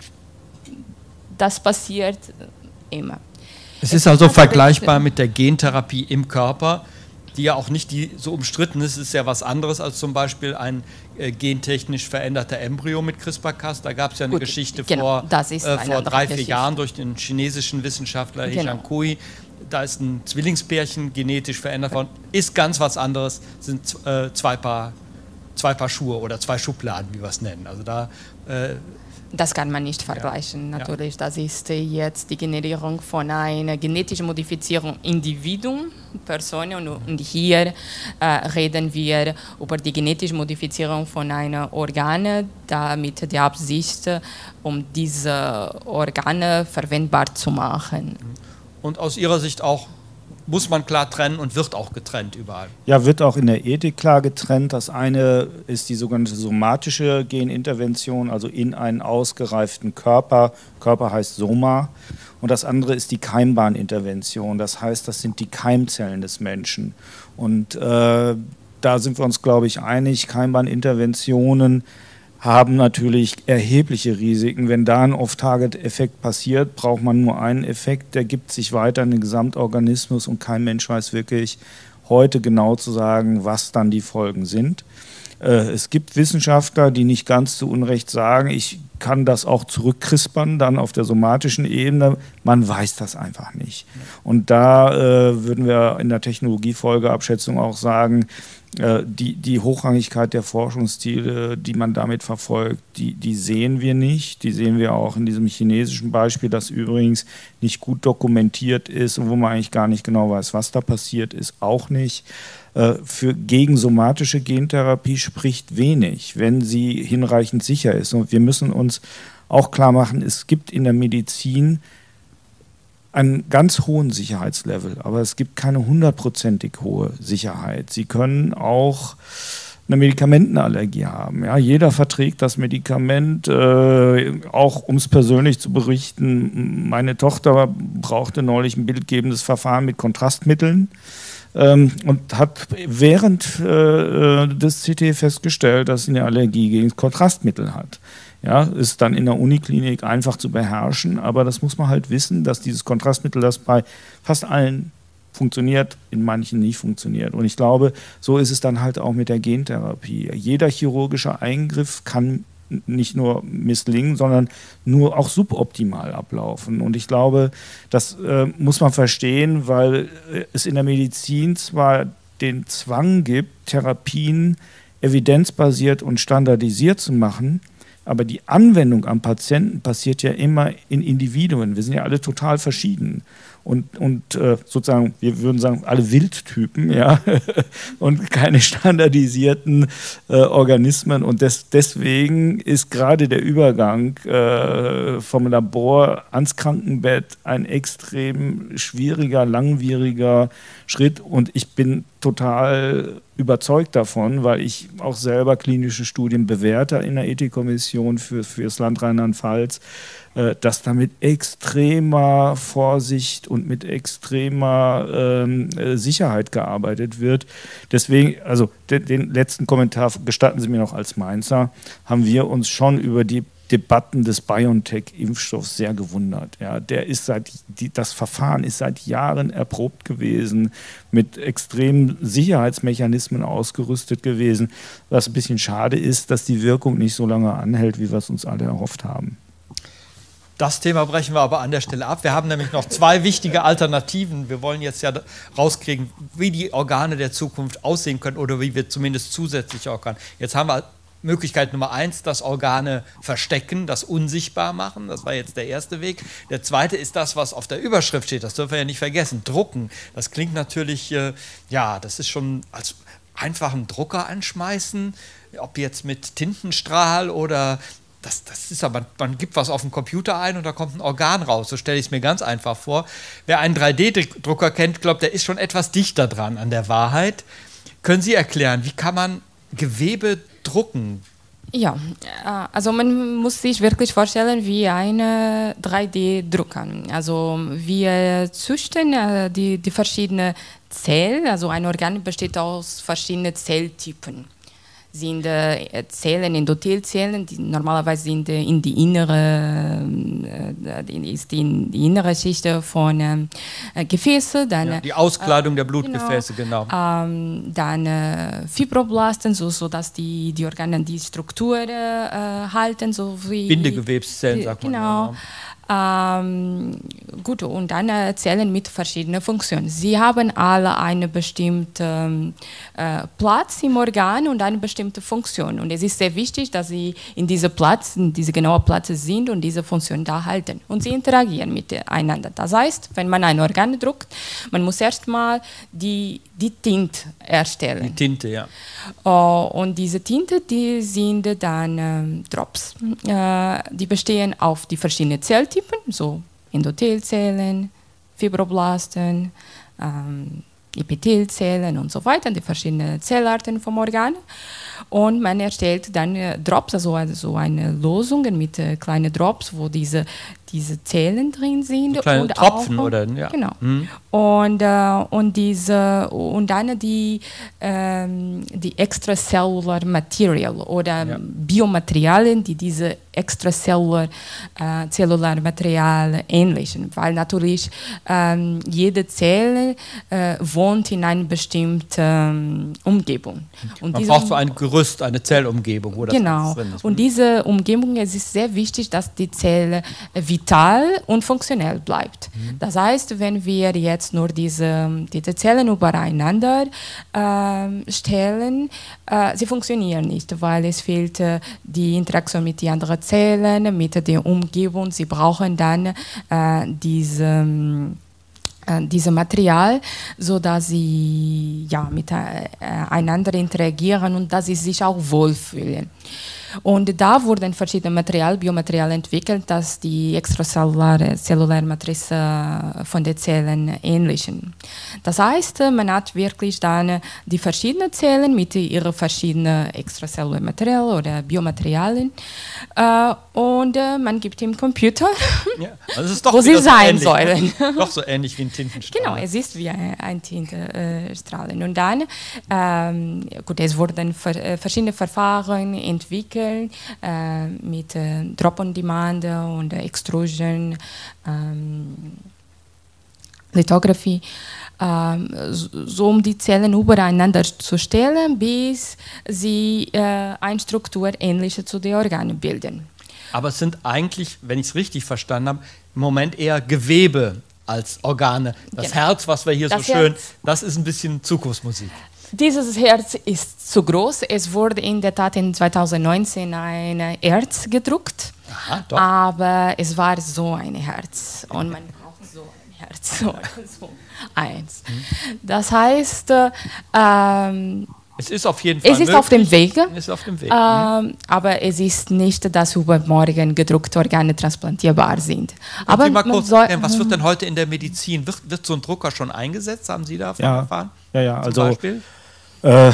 das passiert immer. Es ist also vergleichbar mit der Gentherapie im Körper, die ja auch nicht die, so umstritten ist. Es ist ja was anderes als zum Beispiel ein äh, gentechnisch veränderter Embryo mit CRISPR-Cas. Da gab es ja eine Gut, Geschichte genau, vor, das ist äh, eine vor andere drei, vier Geschichte. Jahren durch den chinesischen Wissenschaftler He Genau. Jiankui. Da ist ein Zwillingspärchen genetisch verändert worden. Ist ganz was anderes, sind äh, zwei, Paar, zwei Paar Schuhe oder zwei Schubladen, wie wir es nennen. Also da... Äh, Das kann man nicht vergleichen, Ja. natürlich. Das ist jetzt die Generierung von einer genetischen Modifizierung Individuum, Person. Und, und hier äh, reden wir über die genetische Modifizierung von einem Organ, damit die Absicht, um diese Organe verwendbar zu machen. und aus Ihrer Sicht auch, muss man klar trennen und wird auch getrennt überall. Ja, wird auch in der Ethik klar getrennt. Das eine ist die sogenannte somatische Genintervention, also in einen ausgereiften Körper. Körper heißt Soma. Und das andere ist die Keimbahnintervention. Das heißt, das sind die Keimzellen des Menschen. Und äh, da sind wir uns, glaube ich, einig. Keimbahninterventionen haben natürlich erhebliche Risiken. Wenn da ein Off-Target-Effekt passiert, braucht man nur einen Effekt, der gibt sich weiter in den Gesamtorganismus und kein Mensch weiß wirklich heute genau zu sagen, was dann die Folgen sind. Äh, es gibt Wissenschaftler, die nicht ganz zu Unrecht sagen, ich kann das auch zurückkrispern, dann auf der somatischen Ebene. Man weiß das einfach nicht. Und da äh, würden wir in der Technologiefolgeabschätzung auch sagen, äh, die, die Hochrangigkeit der Forschungsziele, die man damit verfolgt, die, die sehen wir nicht. Die sehen wir auch in diesem chinesischen Beispiel, das übrigens nicht gut dokumentiert ist und wo man eigentlich gar nicht genau weiß, was da passiert ist, auch nicht. Für gegensomatische Gentherapie spricht wenig, wenn sie hinreichend sicher ist. Und wir müssen uns auch klar machen, es gibt in der Medizin einen ganz hohen Sicherheitslevel, aber es gibt keine hundertprozentig hohe Sicherheit. Sie können auch eine Medikamentenallergie haben. Ja, jeder verträgt das Medikament, äh, auch um es persönlich zu berichten. Meine Tochter brauchte neulich ein bildgebendes Verfahren mit Kontrastmitteln. Ähm, und hat während äh, des C T festgestellt, dass sie eine Allergie gegen Kontrastmittel hat. Ja, ist dann in der Uniklinik einfach zu beherrschen, aber das muss man halt wissen, dass dieses Kontrastmittel, das bei fast allen funktioniert, in manchen nicht funktioniert. Und ich glaube, so ist es dann halt auch mit der Gentherapie. Jeder chirurgische Eingriff kann nicht nur misslingen, sondern nur auch suboptimal ablaufen. Und ich glaube, das äh, muss man verstehen, weil äh, es in der Medizin zwar den Zwang gibt, Therapien evidenzbasiert und standardisiert zu machen, aber die Anwendung am Patienten passiert ja immer in Individuen. Wir sind ja alle total verschieden. Und, und äh, sozusagen, wir würden sagen, alle Wildtypen, ja, und keine standardisierten äh, Organismen. Und des, deswegen ist gerade der Übergang äh, vom Labor ans Krankenbett ein extrem schwieriger, langwieriger Schritt. Und ich bin total überzeugt davon, weil ich auch selber klinische Studien bewerte in der Ethikkommission für, für das Land Rheinland-Pfalz, dass da mit extremer Vorsicht und mit extremer ähm, Sicherheit gearbeitet wird. Deswegen, also den, den letzten Kommentar gestatten Sie mir noch als Mainzer, haben wir uns schon über die Debatten des BioNTech-Impfstoffs sehr gewundert. Ja, der ist seit, die, das Verfahren ist seit Jahren erprobt gewesen, mit extremen Sicherheitsmechanismen ausgerüstet gewesen, was ein bisschen schade ist, dass die Wirkung nicht so lange anhält, wie wir es uns alle erhofft haben. Das Thema brechen wir aber an der Stelle ab. Wir haben nämlich noch zwei wichtige Alternativen. Wir wollen jetzt ja rauskriegen, wie die Organe der Zukunft aussehen können oder wie wir zumindest zusätzliche Organe. Jetzt haben wir Möglichkeit Nummer eins, das Organe verstecken, das unsichtbar machen. Das war jetzt der erste Weg. Der zweite ist das, was auf der Überschrift steht. Das dürfen wir ja nicht vergessen. Drucken. Das klingt natürlich, äh, ja, das ist schon als einfachen Drucker anschmeißen, ob jetzt mit Tintenstrahl oder Das, das ist aber, man gibt was auf den Computer ein und da kommt ein Organ raus. So stelle ich es mir ganz einfach vor. Wer einen drei D Drucker kennt, glaubt, der ist schon etwas dichter dran an der Wahrheit. Können Sie erklären, wie kann man Gewebe drucken? Ja, also man muss sich wirklich vorstellen wie ein drei D Drucker. Also wir züchten die, die verschiedenen Zellen, also ein Organ besteht aus verschiedenen Zelltypen. Sind äh, Zellen, Endothelzellen, die normalerweise sind äh, in die innere, äh, ist die, in die innere Schicht von äh, Gefäße. Dann, ja, die Auskleidung äh, der Blutgefäße, genau. genau. Ähm, dann äh, Fibroblasten, so, so dass die, die Organe die Struktur äh, halten. So wie Bindegewebszellen, die, sagt man. Genau. Ja. Ähm, gut, und dann äh, Zellen mit verschiedenen Funktionen. Sie haben alle einen bestimmten äh, Platz im Organ und eine bestimmte Funktion. Und es ist sehr wichtig, dass sie in diesem Platz, in diesem genauen Platz sind und diese Funktion da halten. Und sie interagieren miteinander. Das heißt, wenn man ein Organ druckt, man muss erstmal die, die Tinte erstellen. Die Tinte, ja. Uh, und diese Tinte, die sind dann ähm, Drops. Uh, die bestehen auf die verschiedenen Zelltypen, so Endothelzellen, Fibroblasten, ähm, Epithelzellen und so weiter, die verschiedenen Zellarten vom Organ. Und man erstellt dann äh, Drops, also, also eine Losung mit äh, kleinen Drops, wo diese, diese Zellen drin sind. So kleine und Tropfen auch, oder ja. Genau. Mhm. Und, äh, und diese und dann die, ähm, die extracellular Material oder Ja. Biomaterialien, die diese extracellular äh, cellular Material ähnlichen, weil natürlich ähm, jede Zelle äh, wohnt in einer bestimmten ähm, Umgebung. Und Man diese braucht so ein Gerüst, eine Zellumgebung, wo das Genau. alles drin ist. Und diese Umgebung, es ist sehr wichtig, dass die Zelle vital und funktionell bleibt. Mhm. Das heißt, wenn wir jetzt nur diese, diese Zellen übereinander äh, stellen, äh, sie funktionieren nicht, weil es fehlt äh, die Interaktion mit den anderen Zellen, mit der Umgebung. Sie brauchen dann äh, diese diese Material, so dass sie ja miteinander interagieren und dass sie sich auch wohlfühlen. Und da wurden verschiedene Material, Biomaterialien entwickelt, dass die extracelluläre zelluläre Matrize von den Zellen ähnlichen. Das heißt, man hat wirklich dann die verschiedenen Zellen mit ihren verschiedenen extracellulären Materialien oder Biomaterialien äh, und äh, man gibt ihm Computer, Ja, also es ist doch wo sie wieder so sein ähnlich, sollen. Ne? Doch so ähnlich wie ein Tintenstrahl. Genau, es ist wie ein, ein Tintenstrahlen. Und dann, ähm, gut, es wurden ver, äh, verschiedene Verfahren entwickelt äh, mit äh, Drop-on-Demand und äh, Extrusion, ähm, Lithography, ähm, so, so um die Zellen übereinander zu stellen, bis sie äh, eine Struktur ähnliche zu den Organen bilden. Aber es sind eigentlich, wenn ich es richtig verstanden habe, im Moment eher Gewebe als Organe. Das Genau. Herz, was wir hier Das so schön, Herz. das ist ein bisschen Zukunftsmusik. Dieses Herz ist zu groß. Es wurde in der Tat in zweitausendneunzehn ein Herz gedruckt, Aha, doch. aber es war so ein Herz und man braucht so ein Herz oder so eins. Das heißt, äh, ähm, Es ist auf jeden Fall es ist möglich. auf dem Weg, Es ist auf dem Weg. ähm, aber es ist nicht, dass übermorgen gedruckte Organe transplantierbar sind. Aber Sie mal man kurz soll- erklären, was wird denn heute in der Medizin? Wird, wird so ein Drucker schon eingesetzt? Haben Sie davon Ja, erfahren? ja, ja. Zum Also Beispiel? Äh,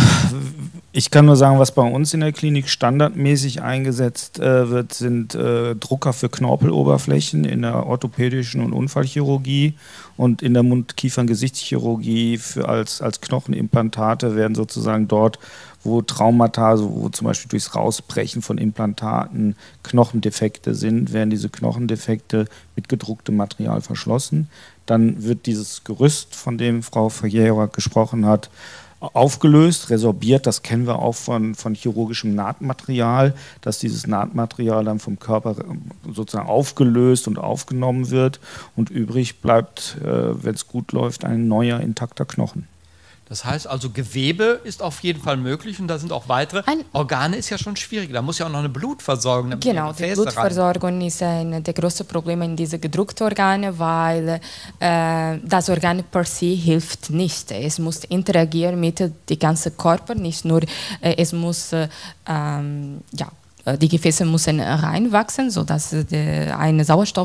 ich kann nur sagen, was bei uns in der Klinik standardmäßig eingesetzt äh, wird, sind äh, Drucker für Knorpeloberflächen in der orthopädischen und Unfallchirurgie und in der Mund-Kiefern-Gesichtschirurgie für als, als Knochenimplantate werden sozusagen dort, wo Traumata, also wo zum Beispiel durchs Rausbrechen von Implantaten Knochendefekte sind, werden diese Knochendefekte mit gedrucktem Material verschlossen. Dann wird dieses Gerüst, von dem Frau Ferreira gesprochen hat, aufgelöst, resorbiert. Das kennen wir auch von, von chirurgischem Nahtmaterial, dass dieses Nahtmaterial dann vom Körper sozusagen aufgelöst und aufgenommen wird und übrig bleibt, äh, wenn es gut läuft, ein neuer, intakter Knochen. Das heißt also, Gewebe ist auf jeden Fall möglich und da sind auch weitere. Ein- Organe ist ja schon schwierig, da muss ja auch noch eine Blutversorgung. damit Genau, die die Gefäße rein- Blutversorgung ist ein der größten Probleme in diesen gedruckten Organen, weil äh, das Organ per se hilft nicht. Es muss interagieren mit dem ganzen Körper, nicht nur, äh, es muss äh, ähm, ja, die Gefäße müssen reinwachsen, sodass es eine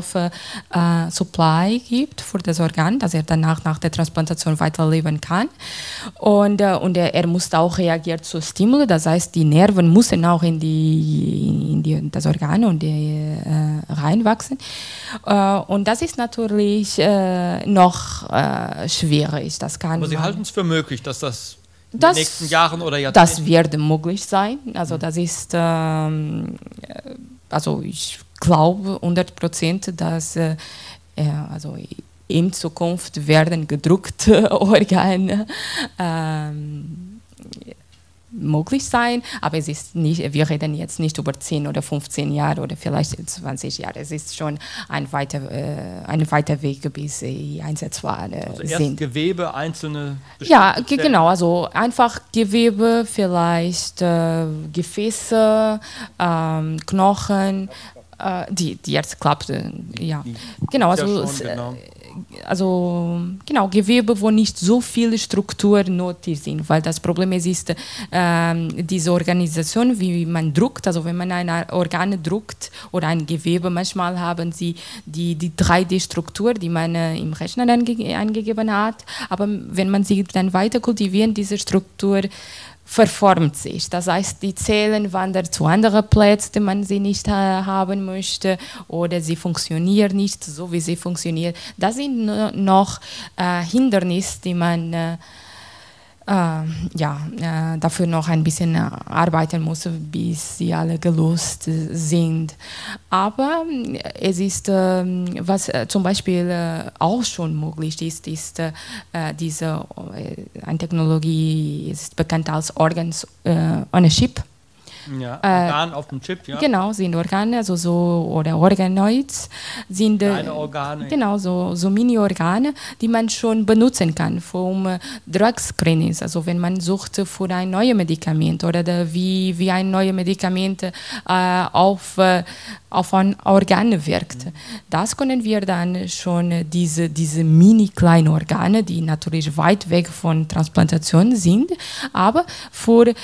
Sauerstoff-Supply gibt für das Organ, dass er danach nach der Transplantation weiterleben kann. Und, und er, er muss auch reagieren zu Stimuli, das heißt, die Nerven müssen auch in, die, in die, das Organ und die, äh, reinwachsen. Äh, und das ist natürlich äh, noch äh, schwierig. Das kann Aber Sie man- halten es für möglich, dass das in Das- den nächsten Jahren oder Jahrzehnten... Das wird möglich sein. Also das ist, ähm, äh, also ich glaube hundert Prozent, dass äh, ja, also in Zukunft werden gedruckte Organe ähm, möglich sein, aber es ist nicht, wir reden jetzt nicht über zehn oder fünfzehn Jahre oder vielleicht zwanzig Jahre. Es ist schon ein weiter, äh, ein weiter Weg, bis sie einsetzbar äh, Also erst sind. Gewebe, einzelne... Ja, bestimmte ge- Zellen. genau, also einfach Gewebe, vielleicht äh, Gefäße, ähm, Knochen, äh, die, die jetzt klappt, äh, ja. Genau, Ja, also, schon, es, äh, genau. also genau, Gewebe, wo nicht so viele Strukturen nötig sind, weil das Problem ist, ist ähm, diese Organisation, wie man druckt, also wenn man ein Organ druckt oder ein Gewebe, manchmal haben sie die, die drei D-Struktur, die man äh, im Rechner ange eingegeben hat, aber wenn man sie dann weiter kultiviert, diese Struktur verformt sich. Das heißt, die Zellen wandern zu anderen Plätzen, die man sie nicht äh, haben möchte, oder sie funktionieren nicht so, wie sie funktionieren. Das sind noch äh, Hindernisse, die man äh, äh, ja, äh, dafür noch ein bisschen äh, arbeiten muss, bis sie alle gelöst sind. Aber äh, es ist, äh, was äh, zum Beispiel äh, auch schon möglich ist, ist äh, diese äh, eine Technologie, ist bekannt als Organs äh, on a Chip. Ja, Organ äh, auf dem Chip, ja. Genau, sind Organe, also so, oder Organoids, sind kleine Organe. Genau, so, so Mini-Organe, die man schon benutzen kann vom äh, Drug Screenings, also wenn man sucht für ein neues Medikament oder der, wie, wie ein neues Medikament äh, auf, äh, auf ein Organ wirkt. Mhm. Das können wir dann schon, äh, diese, diese mini-kleinen Organe, die natürlich weit weg von Transplantation sind, aber für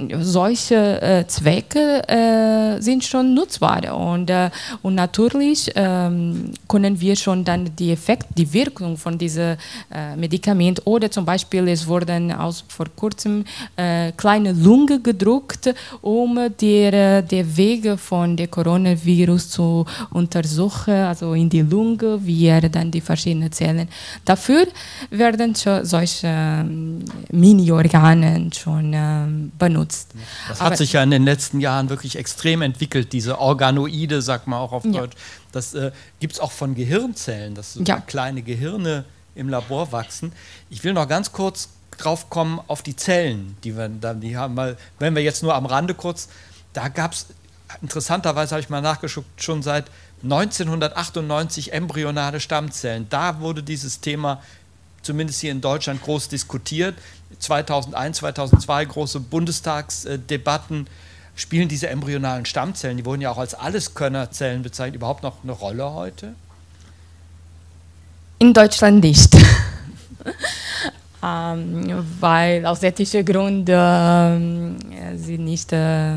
solche äh, Zwecke äh, sind schon nutzbar und, äh, und natürlich ähm, können wir schon dann die Effekt, die Wirkung von diesem äh, Medikament oder zum Beispiel es wurden aus, vor kurzem äh, kleine Lunge gedruckt, um der, der Wege von der Coronavirus zu untersuchen, also in die Lunge, wie er dann die verschiedenen Zellen. Dafür werden schon solche ähm, Mini-Organe schon ähm, benutzt. Das hat Aber sich ja in den letzten Jahren wirklich extrem entwickelt, diese Organoide, sagt man auch auf ja. Deutsch. Das äh, gibt es auch von Gehirnzellen, dass so ja. kleine Gehirne im Labor wachsen. Ich will noch ganz kurz drauf kommen auf die Zellen, die wir dann, die haben mal, wenn wir jetzt nur am Rande kurz, da gab es, interessanterweise habe ich mal nachgeschaut, schon seit neunzehnhundertachtundneunzig embryonale Stammzellen. Da wurde dieses Thema zumindest hier in Deutschland groß diskutiert. zweitausendeins, zweitausendzwei große Bundestagsdebatten. Spielen diese embryonalen Stammzellen, die wurden ja auch als Alleskönnerzellen bezeichnet, überhaupt noch eine Rolle heute? In Deutschland nicht. ähm, weil aus ethischen Gründen äh, sie nicht, äh,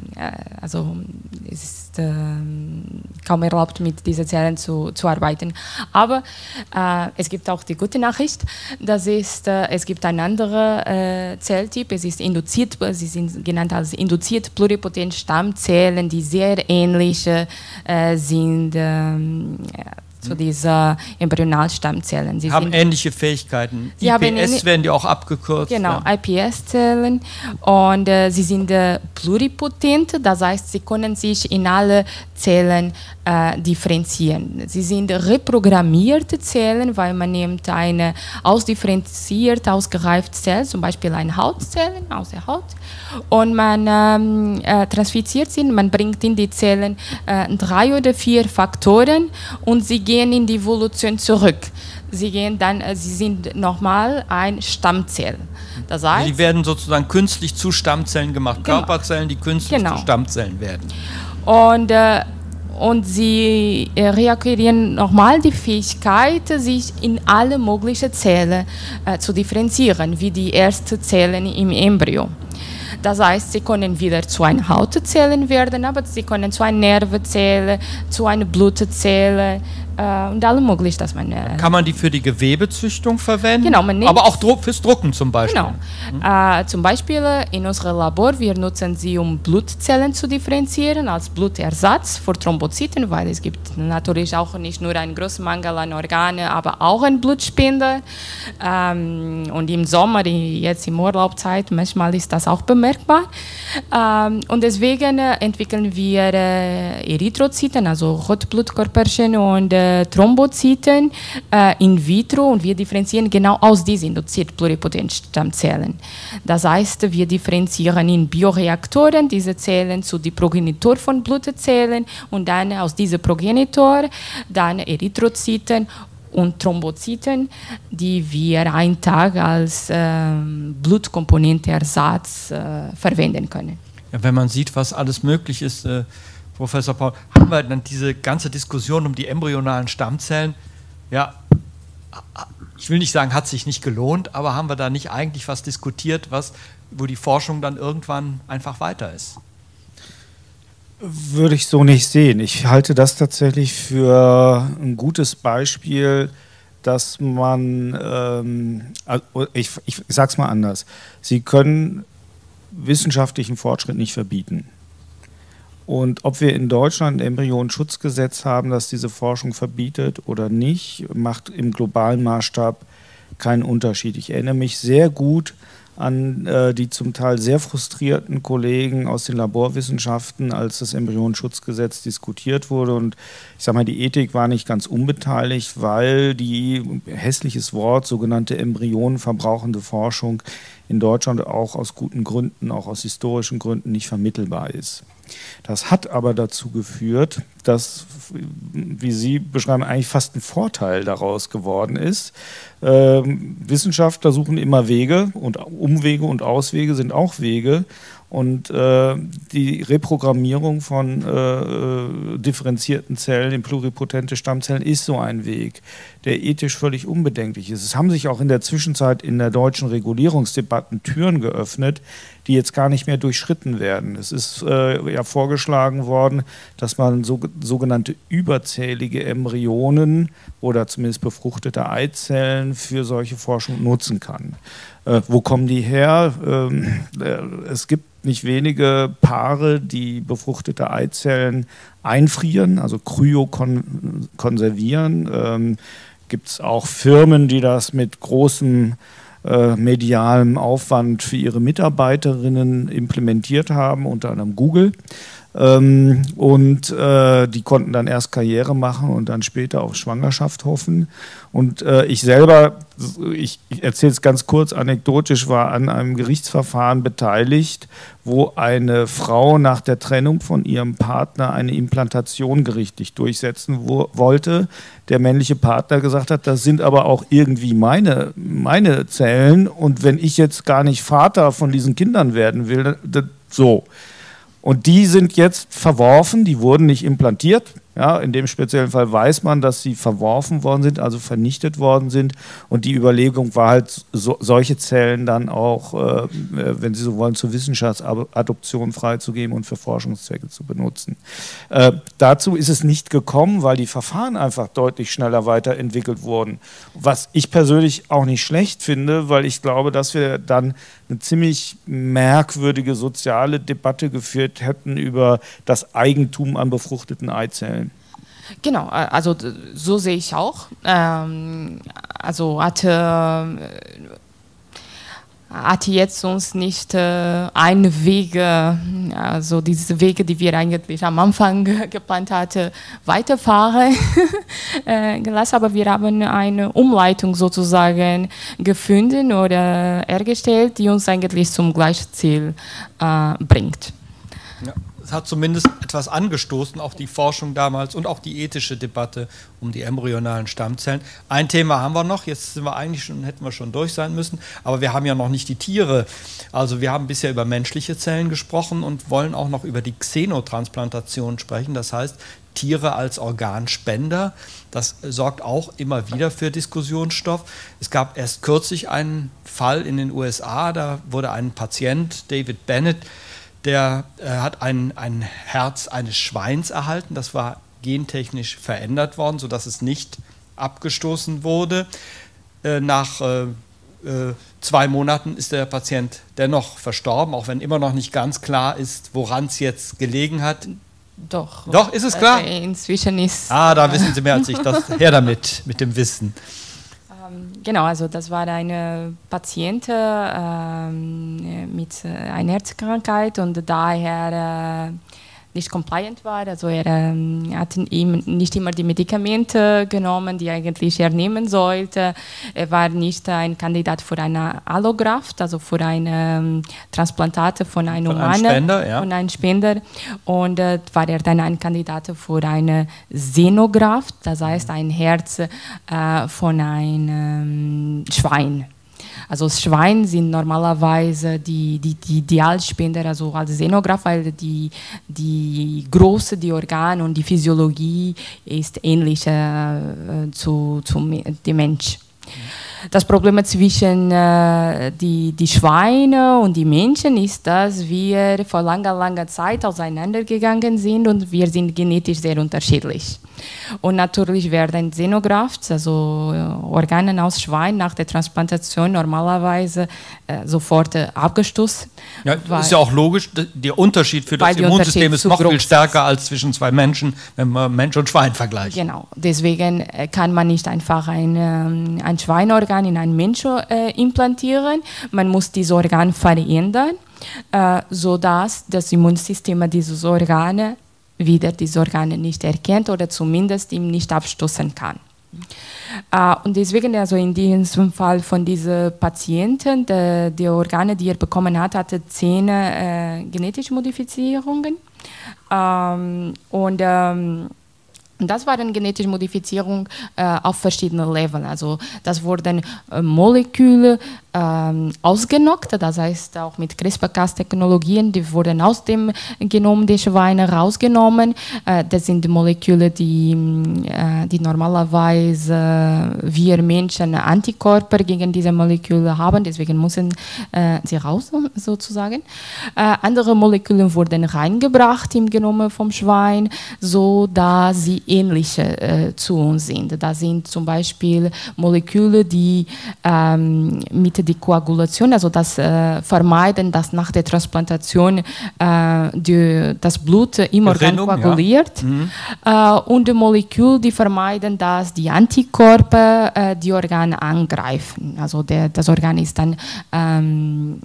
also es ist äh, kaum erlaubt, mit diesen Zellen zu, zu arbeiten. Aber äh, es gibt auch die gute Nachricht, das ist, äh, es gibt einen anderen äh, Zelltyp, es ist induziert, sie sind genannt als induziert pluripotent Stammzellen, die sehr ähnlich äh, sind ähm, zu diesen Embryonalstammzellen. Sie haben ähnliche Fähigkeiten. I P S werden die auch abgekürzt. Genau, ja. I P S-Zellen. Und äh, sie sind äh, pluripotent, das heißt, sie können sich in alle Zellen äh, differenzieren. Sie sind reprogrammierte Zellen, weil man nimmt eine ausdifferenziert, ausgereifte Zelle, zum Beispiel eine Hautzelle aus der Haut, und man ähm, äh, transfiziert sie, man bringt in die Zellen äh, drei oder vier Faktoren und sie gehen in die Evolution zurück. Sie gehen dann, äh, sie sind nochmal ein Stammzell. Das heißt, die werden sozusagen künstlich zu Stammzellen gemacht, genau. Körperzellen, die künstlich genau. zu Stammzellen werden. Und, äh, und sie äh, reakquirieren nochmal die Fähigkeit, sich in alle möglichen Zellen äh, zu differenzieren, wie die ersten Zellen im Embryo. Das heißt, sie können wieder zu einer Hautzelle werden, aber sie können zu einer Nervenzelle, zu einer Blutzelle äh, und alles möglich, dass man... Äh, Kann man die für die Gewebezüchtung verwenden? Genau, man nimmt, aber auch Dro- fürs Drucken zum Beispiel? Genau. Hm? Äh, zum Beispiel in unserem Labor, wir nutzen sie, um Blutzellen zu differenzieren, als Blutersatz für Thrombozyten, weil es gibt natürlich auch nicht nur einen großen Mangel an Organen, aber auch einen Blutspender. Ähm, und im Sommer, jetzt im Urlaubszeit, manchmal ist das auch bemerkbar. Ähm, und deswegen äh, entwickeln wir äh, Erythrozyten, also Rotblutkörperchen und äh, Thrombozyten äh, in vitro, und wir differenzieren genau aus diesen induziert pluripotenten Stammzellen. Das heißt, wir differenzieren in Bioreaktoren diese Zellen zu den Progenitor von Blutzellen und dann aus diesem Progenitor dann Erythrozyten und Thrombozyten, die wir einen Tag als äh, Blutkomponenteersatz äh, verwenden können. Ja, wenn man sieht, was alles möglich ist, äh, Professor Paul, haben wir dann diese ganze Diskussion um die embryonalen Stammzellen, ja, ich will nicht sagen, hat sich nicht gelohnt, aber haben wir da nicht eigentlich was diskutiert, was, wo die Forschung dann irgendwann einfach weiter ist? Würde ich so nicht sehen. Ich halte das tatsächlich für ein gutes Beispiel, dass man, ähm, ich, ich sage es mal anders, Sie können wissenschaftlichen Fortschritt nicht verbieten. Und ob wir in Deutschland ein Embryonenschutzgesetz haben, das diese Forschung verbietet oder nicht, macht im globalen Maßstab keinen Unterschied. Ich erinnere mich sehr gut an äh, die zum Teil sehr frustrierten Kollegen aus den Laborwissenschaften, als das Embryonenschutzgesetz diskutiert wurde. Und ich sage mal, die Ethik war nicht ganz unbeteiligt, weil die, hässliches Wort, sogenannte embryonenverbrauchende Forschung in Deutschland auch aus guten Gründen, auch aus historischen Gründen nicht vermittelbar ist. Das hat aber dazu geführt, dass, wie Sie beschreiben, eigentlich fast ein Vorteil daraus geworden ist. Ähm, Wissenschaftler suchen immer Wege und Umwege und Auswege sind auch Wege. Und äh, die Reprogrammierung von äh, differenzierten Zellen in pluripotente Stammzellen ist so ein Weg, der ethisch völlig unbedenklich ist. Es haben sich auch in der Zwischenzeit in der deutschen Regulierungsdebatten Türen geöffnet, die jetzt gar nicht mehr durchschritten werden. Es ist äh, ja vorgeschlagen worden, dass man so, sogenannte überzählige Embryonen oder zumindest befruchtete Eizellen für solche Forschung nutzen kann. Äh, wo kommen die her? Ähm, äh, es gibt nicht wenige Paare, die befruchtete Eizellen einfrieren, also kryokonservieren. Ähm, gibt es auch Firmen, die das mit großem äh, medialem Aufwand für ihre Mitarbeiterinnen implementiert haben, unter anderem Google. Ähm, und äh, die konnten dann erst Karriere machen und dann später auf Schwangerschaft hoffen. Und äh, ich selber, ich, ich erzähle es ganz kurz anekdotisch, war an einem Gerichtsverfahren beteiligt, wo eine Frau nach der Trennung von ihrem Partner eine Implantation gerichtlich durchsetzen wo, wollte. Der männliche Partner gesagt hat, das sind aber auch irgendwie meine, meine Zellen und wenn ich jetzt gar nicht Vater von diesen Kindern werden will, das, das, so. Und die sind jetzt verworfen, die wurden nicht implantiert. Ja, in dem speziellen Fall weiß man, dass sie verworfen worden sind, also vernichtet worden sind. Und die Überlegung war halt, so, solche Zellen dann auch, äh, wenn Sie so wollen, zur Wissenschaftsadoption freizugeben und für Forschungszwecke zu benutzen. Äh, dazu ist es nicht gekommen, weil die Verfahren einfach deutlich schneller weiterentwickelt wurden. Was ich persönlich auch nicht schlecht finde, weil ich glaube, dass wir dann eine ziemlich merkwürdige soziale Debatte geführt hätten über das Eigentum an befruchteten Eizellen. Genau, also so sehe ich auch. Ähm, also hat, äh, hat jetzt uns nicht äh, eine Wege, also diese Wege, die wir eigentlich am Anfang geplant hatten, weiterfahren äh, gelassen, aber wir haben eine Umleitung sozusagen gefunden oder hergestellt, die uns eigentlich zum gleichen Ziel äh, bringt. Ja. Es hat zumindest etwas angestoßen, auch die Forschung damals und auch die ethische Debatte um die embryonalen Stammzellen. Ein Thema haben wir noch, jetzt sind wir eigentlich schon, hätten wir schon durch sein müssen, aber wir haben ja noch nicht die Tiere. Also wir haben bisher über menschliche Zellen gesprochen und wollen auch noch über die Xenotransplantation sprechen, das heißt Tiere als Organspender. Das sorgt auch immer wieder für Diskussionsstoff. Es gab erst kürzlich einen Fall in den U S A, da wurde ein Patient, David Bennett, der äh, hat ein, ein Herz eines Schweins erhalten, das war gentechnisch verändert worden, sodass es nicht abgestoßen wurde. Äh, nach äh, äh, zwei Monaten ist der Patient dennoch verstorben, auch wenn immer noch nicht ganz klar ist, woran es jetzt gelegen hat. Doch. Doch, ist es klar? Äh, inzwischen ist... Ah, da wissen Sie mehr als ich. Das, her damit, mit dem Wissen. Genau, also das war eine Patient ähm, mit einer Herzkrankheit und daher äh, nicht compliant war. Also er ähm, hat ihm nicht immer die Medikamente genommen, die eigentlich er nehmen sollte. Er war nicht ein Kandidat für eine Allograft, also für eine ähm, Transplantate von einem von einem Spender, ja. von einem Spender. Und äh, war er dann ein Kandidat für eine Xenograft, das heißt ein Herz äh, von einem ähm, Schwein. Also Schweine sind normalerweise die, die, die Idealspender, also als Xenograft, weil die, die Größe, die Organe und die Physiologie ist ähnlich äh, zu, zu dem Mensch. Das Problem zwischen äh, die, die Schweine und die Menschen ist, dass wir vor langer, langer Zeit auseinandergegangen sind und wir sind genetisch sehr unterschiedlich. Und natürlich werden Xenografts, also Organe aus Schwein, nach der Transplantation normalerweise äh, sofort äh, abgestoßen. Ja, ist ja auch logisch, der Unterschied für das Immunsystem ist noch viel stärker als zwischen zwei Menschen, wenn man Mensch und Schwein vergleicht. Genau, deswegen kann man nicht einfach ein, ein Schweinorgan in einen Menschen äh, implantieren, man muss dieses Organ verändern, äh, sodass das Immunsystem dieses Organe wieder diese Organe nicht erkennt oder zumindest ihm nicht abstoßen kann. Uh, und deswegen, also in diesem Fall von diesen Patienten, die, die Organe, die er bekommen hat, hatte zehn äh, genetische Modifizierungen. Um, und um, das waren genetische Modifizierungen äh, auf verschiedenen Leveln. Also das wurden äh, Moleküle ähm, ausgenockt, das heißt auch mit CRISPR-Cas-Technologien, die wurden aus dem Genom der Schweine rausgenommen. Äh, das sind die Moleküle, die, äh, die normalerweise wir Menschen Antikörper gegen diese Moleküle haben, deswegen müssen äh, sie raus sozusagen. Äh, andere Moleküle wurden reingebracht im Genom vom Schwein, so dass sie ähnliche äh, zu uns sind. Da sind zum Beispiel Moleküle, die ähm, mit der Koagulation, also das äh, vermeiden, dass nach der Transplantation äh, die, das Blut im Organ koaguliert. Ja. Mhm. Äh, und die Moleküle, die vermeiden, dass die Antikörper äh, die Organe angreifen. Also der, das Organ ist dann ähm,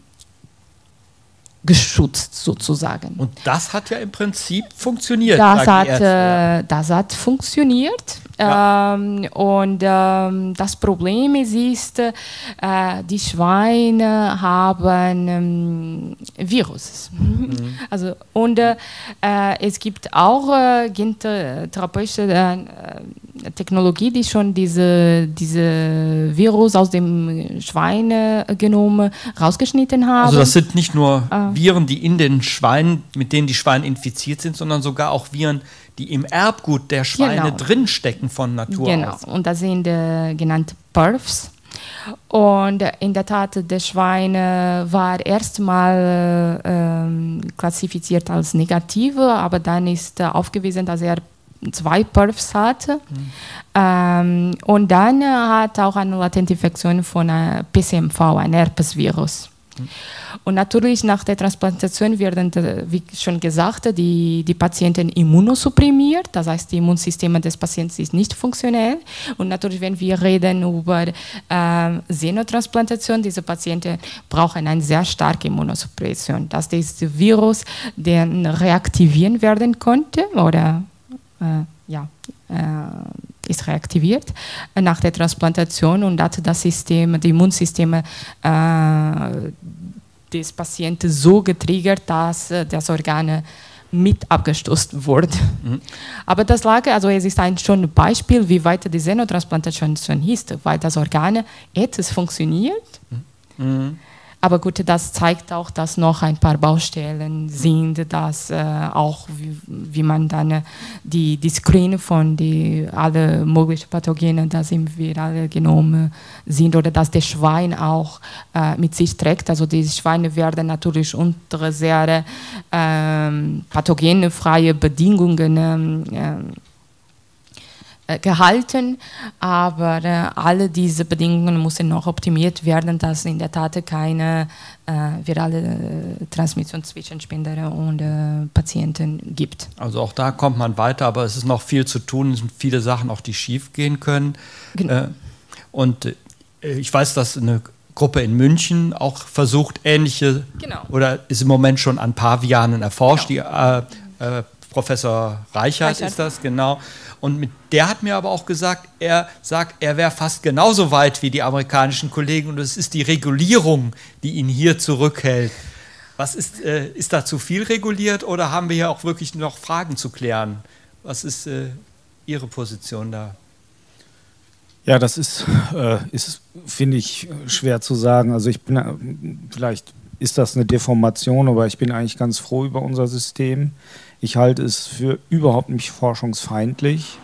geschützt sozusagen. Und das hat ja im Prinzip funktioniert. Das, hat, äh, das hat funktioniert. Ja. Ähm, und ähm, das Problem ist, ist äh, die Schweine haben ähm, Virus. Mhm. Also, und äh, es gibt auch äh, gentherapeutische äh, Technologie, die schon diese, diese Virus aus dem Schweinegenom rausgeschnitten haben. Also das sind nicht nur äh, Viren, die in den Schweinen, mit denen die Schweine infiziert sind, sondern sogar auch Viren, die im Erbgut der Schweine genau. drinstecken von Natur genau. aus. Genau, und das sind äh, genannte P E R Fs. Und äh, in der Tat, der Schwein äh, war erstmal äh, klassifiziert als negative, aber dann ist äh, aufgewiesen, dass er zwei P E R Fs hatte. Mhm. Ähm, und dann äh, hat auch eine latente Infektion von äh, P C M V, ein Herpesvirus. Und natürlich nach der Transplantation werden, wie schon gesagt, die, die Patienten immunosupprimiert, das heißt, das Immunsystem des Patienten ist nicht funktionell. Und natürlich, wenn wir reden über äh, Xenotransplantation, diese Patienten brauchen eine sehr starke Immunosuppression. Das ist das Virus, der reaktivieren werden konnte oder äh, ja, äh, ist reaktiviert nach der Transplantation und hat das System, das Immunsystem äh, des Patienten so getriggert, dass äh, das Organ mit abgestoßen wurde. Mhm. Aber das lag, also es ist ein schon ein Beispiel, wie weit die Xenotransplantation ist, weil das Organ etwas funktioniert. Mhm. Aber gut, das zeigt auch, dass noch ein paar Baustellen sind, dass äh, auch wie, wie man dann äh, die, die Screen von die alle möglichen Pathogene, dass im virale Genom sind oder dass der Schwein auch äh, mit sich trägt. Also die Schweine werden natürlich unter sehr äh, pathogenfreie Bedingungen äh, gehalten, aber äh, alle diese Bedingungen müssen noch optimiert werden, dass es in der Tat keine äh, virale äh, Transmission zwischen Spender und äh, Patienten gibt. Also auch da kommt man weiter, aber es ist noch viel zu tun, es sind viele Sachen auch, die schief gehen können. Genau. Äh, und äh, ich weiß, dass eine Gruppe in München auch versucht, ähnliche, genau. oder ist im Moment schon an Pavianen erforscht, genau. die äh, äh, Professor Reichert, Reichert ist das, genau. Und mit der hat mir aber auch gesagt, er sagt, er wäre fast genauso weit wie die amerikanischen Kollegen und es ist die Regulierung, die ihn hier zurückhält. Was ist, äh, ist da zu viel reguliert oder haben wir hier auch wirklich noch Fragen zu klären? Was ist äh, Ihre Position da? Ja, das ist, äh, ist finde ich, schwer zu sagen. Also ich bin, äh, vielleicht ist das eine Deformation, aber ich bin eigentlich ganz froh über unser System. Ich halte es für überhaupt nicht forschungsfeindlich,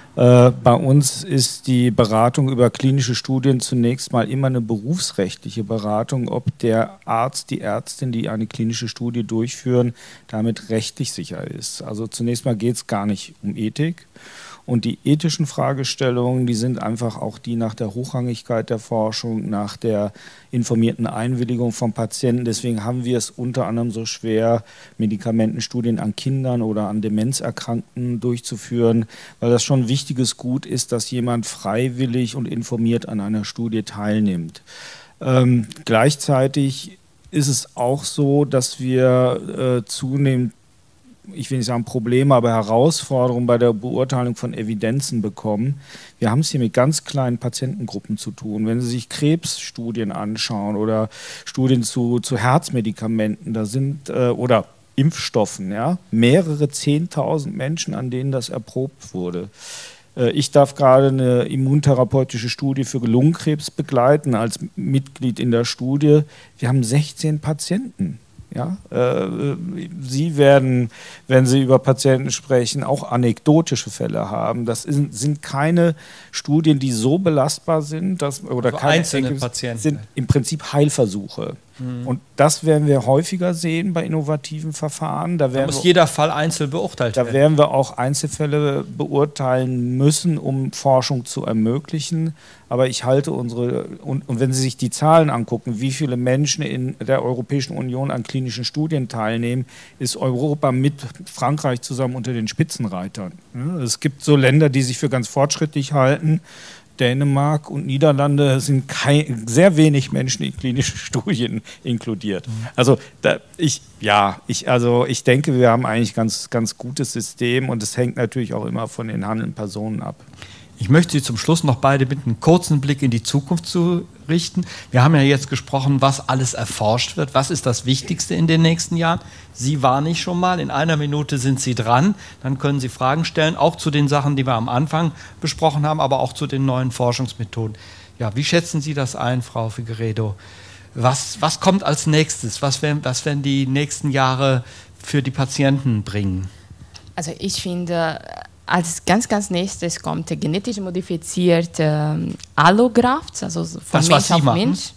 Äh, bei uns ist die Beratung über klinische Studien zunächst mal immer eine berufsrechtliche Beratung, ob der Arzt, die Ärztin, die eine klinische Studie durchführen, damit rechtlich sicher ist. Also zunächst mal geht es gar nicht um Ethik. Und die ethischen Fragestellungen, die sind einfach auch die nach der Hochrangigkeit der Forschung, nach der informierten Einwilligung von Patienten. Deswegen haben wir es unter anderem so schwer, Medikamentenstudien an Kindern oder an Demenzerkrankten durchzuführen, weil das schon ein wichtiges Gut ist, dass jemand freiwillig und informiert an einer Studie teilnimmt. Ähm, gleichzeitig ist es auch so, dass wir äh, zunehmend, ich will nicht sagen Probleme, aber Herausforderungen bei der Beurteilung von Evidenzen bekommen. Wir haben es hier mit ganz kleinen Patientengruppen zu tun. Wenn Sie sich Krebsstudien anschauen oder Studien zu, zu Herzmedikamenten, da sind äh, oder Impfstoffen, ja, mehrere zehntausend Menschen, an denen das erprobt wurde. Äh, ich darf gerade eine immuntherapeutische Studie für Lungenkrebs begleiten als Mitglied in der Studie. Wir haben sechzehn Patienten. Ja, äh, Sie werden, wenn Sie über Patienten sprechen, auch anekdotische Fälle haben. Das ist, sind keine Studien, die so belastbar sind, dass, oder also keine einzelne Patienten. Sind im Prinzip Heilversuche. Mhm. Und das werden wir häufiger sehen bei innovativen Verfahren. Da, da muss wir, jeder Fall einzeln beurteilt da werden. Da werden wir auch Einzelfälle beurteilen müssen, um Forschung zu ermöglichen. Aber ich halte unsere, und, und wenn Sie sich die Zahlen angucken, wie viele Menschen in der Europäischen Union an klinischen Studien teilnehmen, ist Europa mit Frankreich zusammen unter den Spitzenreitern. Es gibt so Länder, die sich für ganz fortschrittlich halten. Dänemark und Niederlande sind kein, sehr wenig Menschen in klinischen Studien inkludiert. Also da, ich, ja, ich, also ich denke, wir haben eigentlich ein ganz, ganz gutes System und es hängt natürlich auch immer von den handelnden Personen ab. Ich möchte Sie zum Schluss noch beide bitten, einen kurzen Blick in die Zukunft zu richten. Wir haben ja jetzt gesprochen, was alles erforscht wird. Was ist das Wichtigste in den nächsten Jahren? Sie waren nicht schon mal. In einer Minute sind Sie dran. Dann können Sie Fragen stellen, auch zu den Sachen, die wir am Anfang besprochen haben, aber auch zu den neuen Forschungsmethoden. Ja, wie schätzen Sie das ein, Frau Figueiredo? Was, was kommt als nächstes? Was werden, was werden die nächsten Jahre für die Patienten bringen? Also ich finde, als ganz, ganz nächstes kommt genetisch modifizierte ähm, Allografts, also von das, Mensch auf Mensch.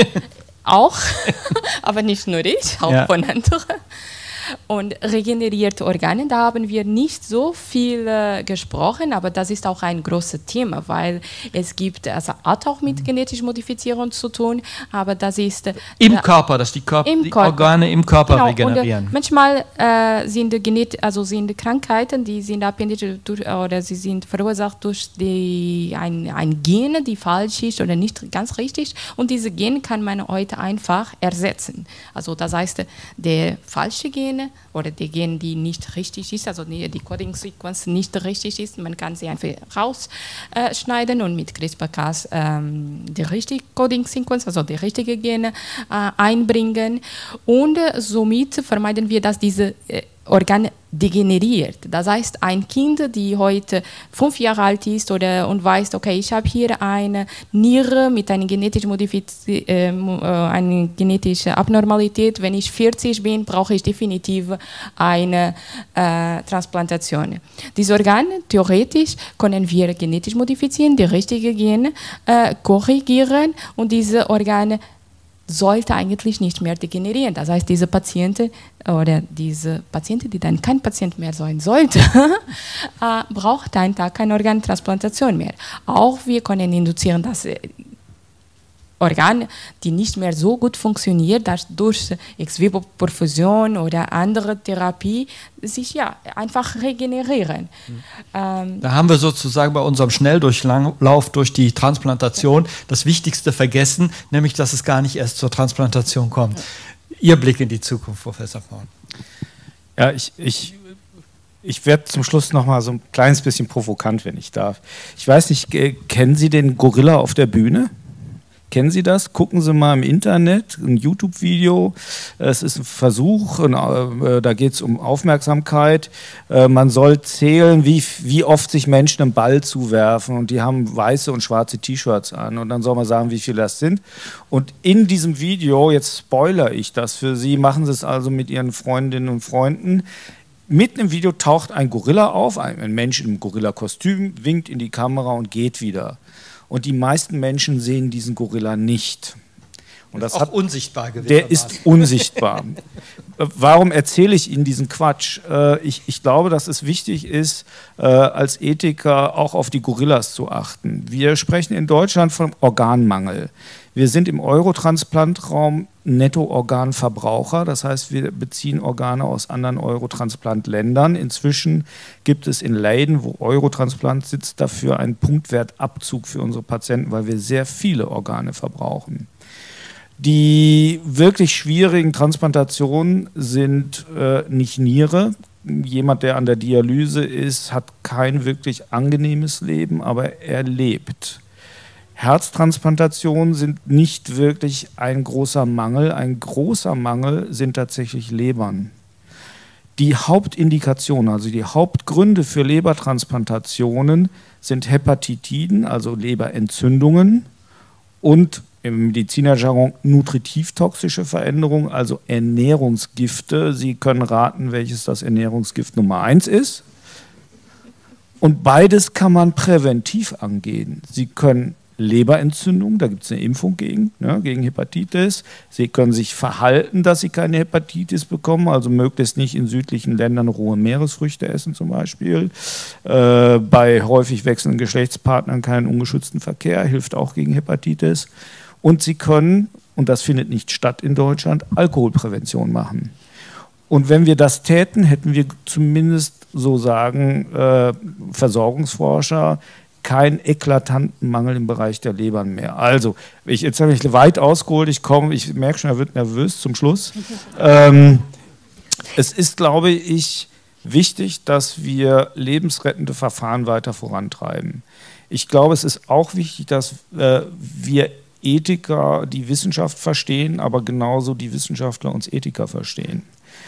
Auch, aber nicht nur ich, auch ja. von anderen. Und regenerierte Organe, da haben wir nicht so viel äh, gesprochen, aber das ist auch ein großes Thema, weil es gibt, also hat auch mit genetisch Modifizierung zu tun, aber das ist... Äh, Im da, Körper, dass die, Körper, die Körper. Organe im Körper genau, regenerieren. Und, äh, manchmal äh, sind, Genet also sind Krankheiten, die sind abhängig durch, oder sie sind verursacht durch die, ein, ein Gen, die falsch ist oder nicht ganz richtig, und diese Gen kann man heute einfach ersetzen. Also das heißt, der falsche Gen oder die Gene, die nicht richtig ist, also die, die Coding-Sequenz nicht richtig ist, man kann sie einfach rausschneiden äh, und mit CRISPR-Cas ähm, die richtige Coding-Sequenz, also die richtige Gene äh, einbringen, und äh, somit vermeiden wir, dass diese äh, Organ degeneriert. Das heißt, ein Kind, die heute fünf Jahre alt ist oder und weiß, okay, ich habe hier eine Niere mit einer genetischen Modifiz- äh, eine genetische Abnormalität. Wenn ich vierzig bin, brauche ich definitiv eine äh, Transplantation. Diese Organe, theoretisch, können wir genetisch modifizieren, die richtigen Gene äh, korrigieren, und diese Organe sollte eigentlich nicht mehr degenerieren. Das heißt, diese Patienten oder diese Patienten, die dann kein Patient mehr sein sollte, äh, braucht einen Tag keine Organtransplantation mehr. Auch wir können induzieren, dass äh, Organe, die nicht mehr so gut funktionieren, dass durch Ex-vivo-Perfusion oder andere Therapie sich ja einfach regenerieren. Mhm. Ähm, da haben wir sozusagen bei unserem Schnelldurchlauf durch die Transplantation das Wichtigste vergessen, nämlich, dass es gar nicht erst zur Transplantation kommt. Ihr Blick in die Zukunft, Professor Braun. Ja, ich, ich, ich werde zum Schluss noch mal so ein kleines bisschen provokant, wenn ich darf. Ich weiß nicht, kennen Sie den Gorilla auf der Bühne? Kennen Sie das? Gucken Sie mal im Internet, ein YouTube-Video. Es ist ein Versuch, da geht es um Aufmerksamkeit. Man soll zählen, wie, wie oft sich Menschen einen Ball zuwerfen, und die haben weiße und schwarze T-Shirts an, und dann soll man sagen, wie viele das sind. Und in diesem Video, jetzt spoilere ich das für Sie, machen Sie es also mit Ihren Freundinnen und Freunden, mitten im Video taucht ein Gorilla auf, ein, ein Mensch im Gorilla-Kostüm, winkt in die Kamera und geht wieder. Und die meisten Menschen sehen diesen Gorilla nicht. Und das auch hat, unsichtbar gewesen. Der ist unsichtbar. Warum erzähle ich Ihnen diesen Quatsch? Äh, ich, ich glaube, dass es wichtig ist, äh, als Ethiker auch auf die Gorillas zu achten. Wir sprechen in Deutschland von Organmangel. Wir sind im Eurotransplantраum Netto-Organverbraucher. Das heißt, wir beziehen Organe aus anderen Eurotransplant-Ländern. Inzwischen gibt es in Leiden, wo Eurotransplant sitzt, dafür einen Punktwertabzug für unsere Patienten, weil wir sehr viele Organe verbrauchen. Die wirklich schwierigen Transplantationen sind äh, nicht Niere. Jemand, der an der Dialyse ist, hat kein wirklich angenehmes Leben, aber er lebt. Herztransplantationen sind nicht wirklich ein großer Mangel. Ein großer Mangel sind tatsächlich Lebern. Die Hauptindikationen, also die Hauptgründe für Lebertransplantationen sind Hepatitiden, also Leberentzündungen, und im Medizinerjargon nutritiv-toxische Veränderungen, also Ernährungsgifte. Sie können raten, welches das Ernährungsgift Nummer eins ist. Und beides kann man präventiv angehen. Sie können Leberentzündung, da gibt es eine Impfung gegen, ne, gegen Hepatitis. Sie können sich verhalten, dass sie keine Hepatitis bekommen, also möglichst nicht in südlichen Ländern rohe Meeresfrüchte essen zum Beispiel. Äh, bei häufig wechselnden Geschlechtspartnern keinen ungeschützten Verkehr, hilft auch gegen Hepatitis. Und sie können, und das findet nicht statt in Deutschland, Alkoholprävention machen. Und wenn wir das täten, hätten wir zumindest, so sagen äh, Versorgungsforscher, keinen eklatanten Mangel im Bereich der Lebern mehr. Also, ich, jetzt habe ich weit ausgeholt, ich komme, ich merke schon, er wird nervös zum Schluss. ähm, es ist, glaube ich, wichtig, dass wir lebensrettende Verfahren weiter vorantreiben. Ich glaube, es ist auch wichtig, dass äh, wir Ethiker die Wissenschaft verstehen, aber genauso die Wissenschaftler uns Ethiker verstehen.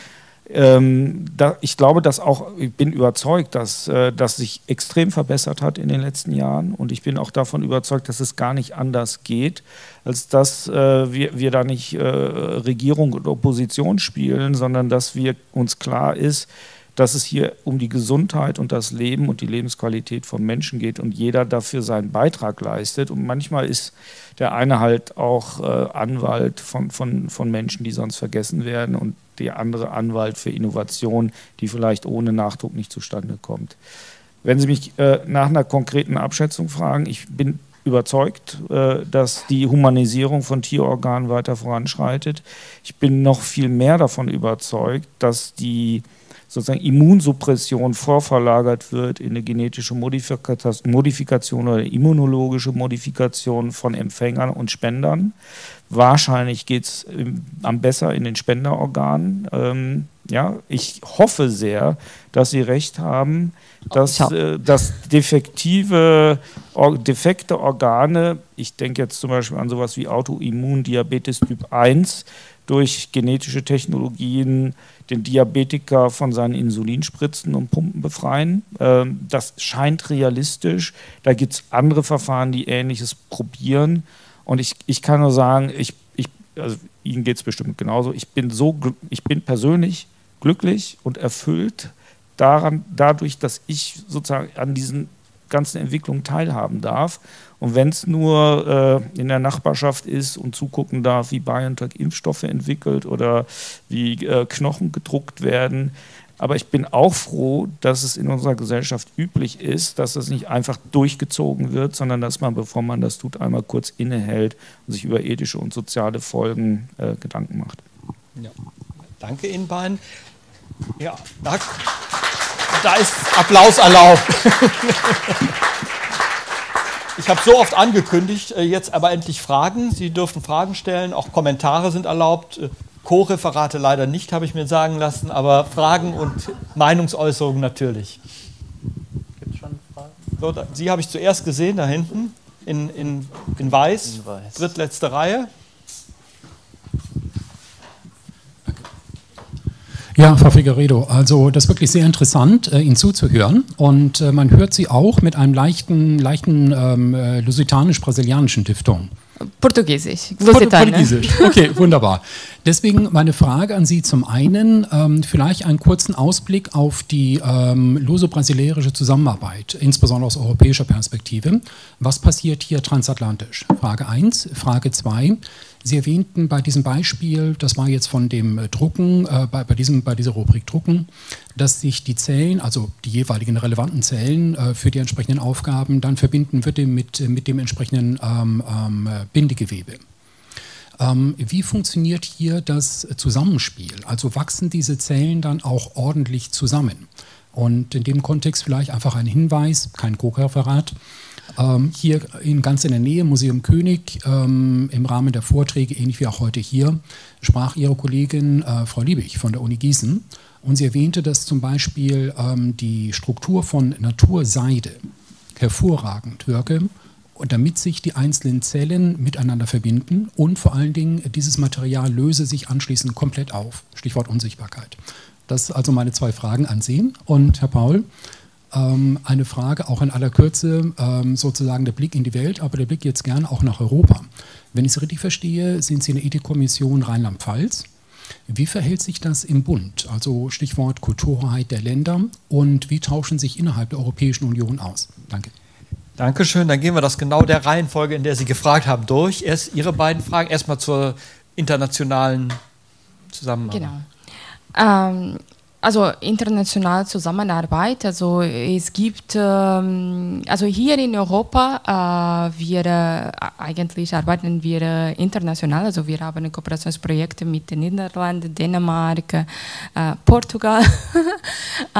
Ähm, da, ich glaube, dass auch, ich bin überzeugt, dass äh, das sich extrem verbessert hat in den letzten Jahren, und ich bin auch davon überzeugt, dass es gar nicht anders geht, als dass äh, wir, wir da nicht äh, Regierung und Opposition spielen, sondern dass wir uns klar ist, dass es hier um die Gesundheit und das Leben und die Lebensqualität von Menschen geht und jeder dafür seinen Beitrag leistet. Und manchmal ist der eine halt auch äh, Anwalt von, von, von Menschen, die sonst vergessen werden, und der andere Anwalt für Innovation, die vielleicht ohne Nachdruck nicht zustande kommt. Wenn Sie mich äh, nach einer konkreten Abschätzung fragen, ich bin überzeugt, äh, dass die Humanisierung von Tierorganen weiter voranschreitet. Ich bin noch viel mehr davon überzeugt, dass die sozusagen Immunsuppression vorverlagert wird in eine genetische Modifikation oder immunologische Modifikation von Empfängern und Spendern. Wahrscheinlich geht es am besser in den Spenderorganen. Ähm, ja, ich hoffe sehr, dass Sie recht haben, dass, äh, dass defektive, or, defekte Organe, ich denke jetzt zum Beispiel an sowas wie Autoimmundiabetes Typ eins, durch genetische Technologien den Diabetiker von seinen Insulinspritzen und Pumpen befreien. Das scheint realistisch. Da gibt es andere Verfahren, die Ähnliches probieren. Und ich, ich kann nur sagen, ich, ich, also Ihnen geht es bestimmt genauso, ich bin, so, ich bin persönlich glücklich und erfüllt daran, dadurch, dass ich sozusagen an diesen ganzen Entwicklungen teilhaben darf. Und wenn es nur äh, in der Nachbarschaft ist und zugucken darf, wie BioNTech Impfstoffe entwickelt oder wie äh, Knochen gedruckt werden. Aber ich bin auch froh, dass es in unserer Gesellschaft üblich ist, dass es nicht einfach durchgezogen wird, sondern dass man, bevor man das tut, einmal kurz innehält und sich über ethische und soziale Folgen äh, Gedanken macht. Ja. Danke Ihnen beiden. Ja, da, da ist Applaus erlaubt. Ich habe so oft angekündigt, jetzt aber endlich Fragen. Sie dürfen Fragen stellen, auch Kommentare sind erlaubt. Co-Referate leider nicht, habe ich mir sagen lassen, aber Fragen und Meinungsäußerungen natürlich. Gibt es schon Fragen? So, da, Sie habe ich zuerst gesehen, da hinten, in, in, in Weiß, in Weiß, drittletzte Reihe. Ja, Frau Figueiredo, also das ist wirklich sehr interessant, äh, Ihnen zuzuhören, und äh, man hört Sie auch mit einem leichten, leichten ähm, lusitanisch-brasilianischen Difton. Portugiesisch. Port Portugiesisch, okay, wunderbar. Deswegen meine Frage an Sie zum einen, ähm, vielleicht einen kurzen Ausblick auf die ähm, luso-brasilianische Zusammenarbeit, insbesondere aus europäischer Perspektive. Was passiert hier transatlantisch? Frage eins. Frage zwei. Sie erwähnten bei diesem Beispiel, das war jetzt von dem äh, Drucken, äh, bei, bei, diesem, bei dieser Rubrik Drucken, dass sich die Zellen, also die jeweiligen relevanten Zellen äh, für die entsprechenden Aufgaben dann verbinden würde mit, mit dem entsprechenden ähm, ähm, Bindegewebe. Ähm, wie funktioniert hier das Zusammenspiel? Also wachsen diese Zellen dann auch ordentlich zusammen? Und in dem Kontext vielleicht einfach ein Hinweis, kein Ko-Referat. Ähm, hier in, ganz in der Nähe, Museum König, ähm, im Rahmen der Vorträge, ähnlich wie auch heute hier, sprach Ihre Kollegin äh, Frau Liebig von der Uni Gießen und sie erwähnte, dass zum Beispiel ähm, die Struktur von Naturseide hervorragend wirke, und damit sich die einzelnen Zellen miteinander verbinden und vor allen Dingen dieses Material löse sich anschließend komplett auf. Stichwort Unsichtbarkeit. Das sind also meine zwei Fragen an Sie. Und Herr Paul, ähm, eine Frage auch in aller Kürze, ähm, sozusagen der Blick in die Welt, aber der Blick jetzt gerne auch nach Europa. Wenn ich es richtig verstehe, sind Sie in der Ethikkommission Rheinland-Pfalz. Wie verhält sich das im Bund? Also Stichwort Kulturhoheit der Länder. Und wie tauschen sich innerhalb der Europäischen Union aus? Danke. Dankeschön. Dann gehen wir das genau der Reihenfolge, in der Sie gefragt haben, durch. Erst Ihre beiden Fragen, erstmal zur internationalen Zusammenarbeit. Genau. Ähm, also internationale Zusammenarbeit, also es gibt, ähm, also hier in Europa, äh, wir äh, eigentlich arbeiten wir äh, international, also wir haben Kooperationsprojekte mit den Niederlanden, Dänemark, äh, Portugal, äh,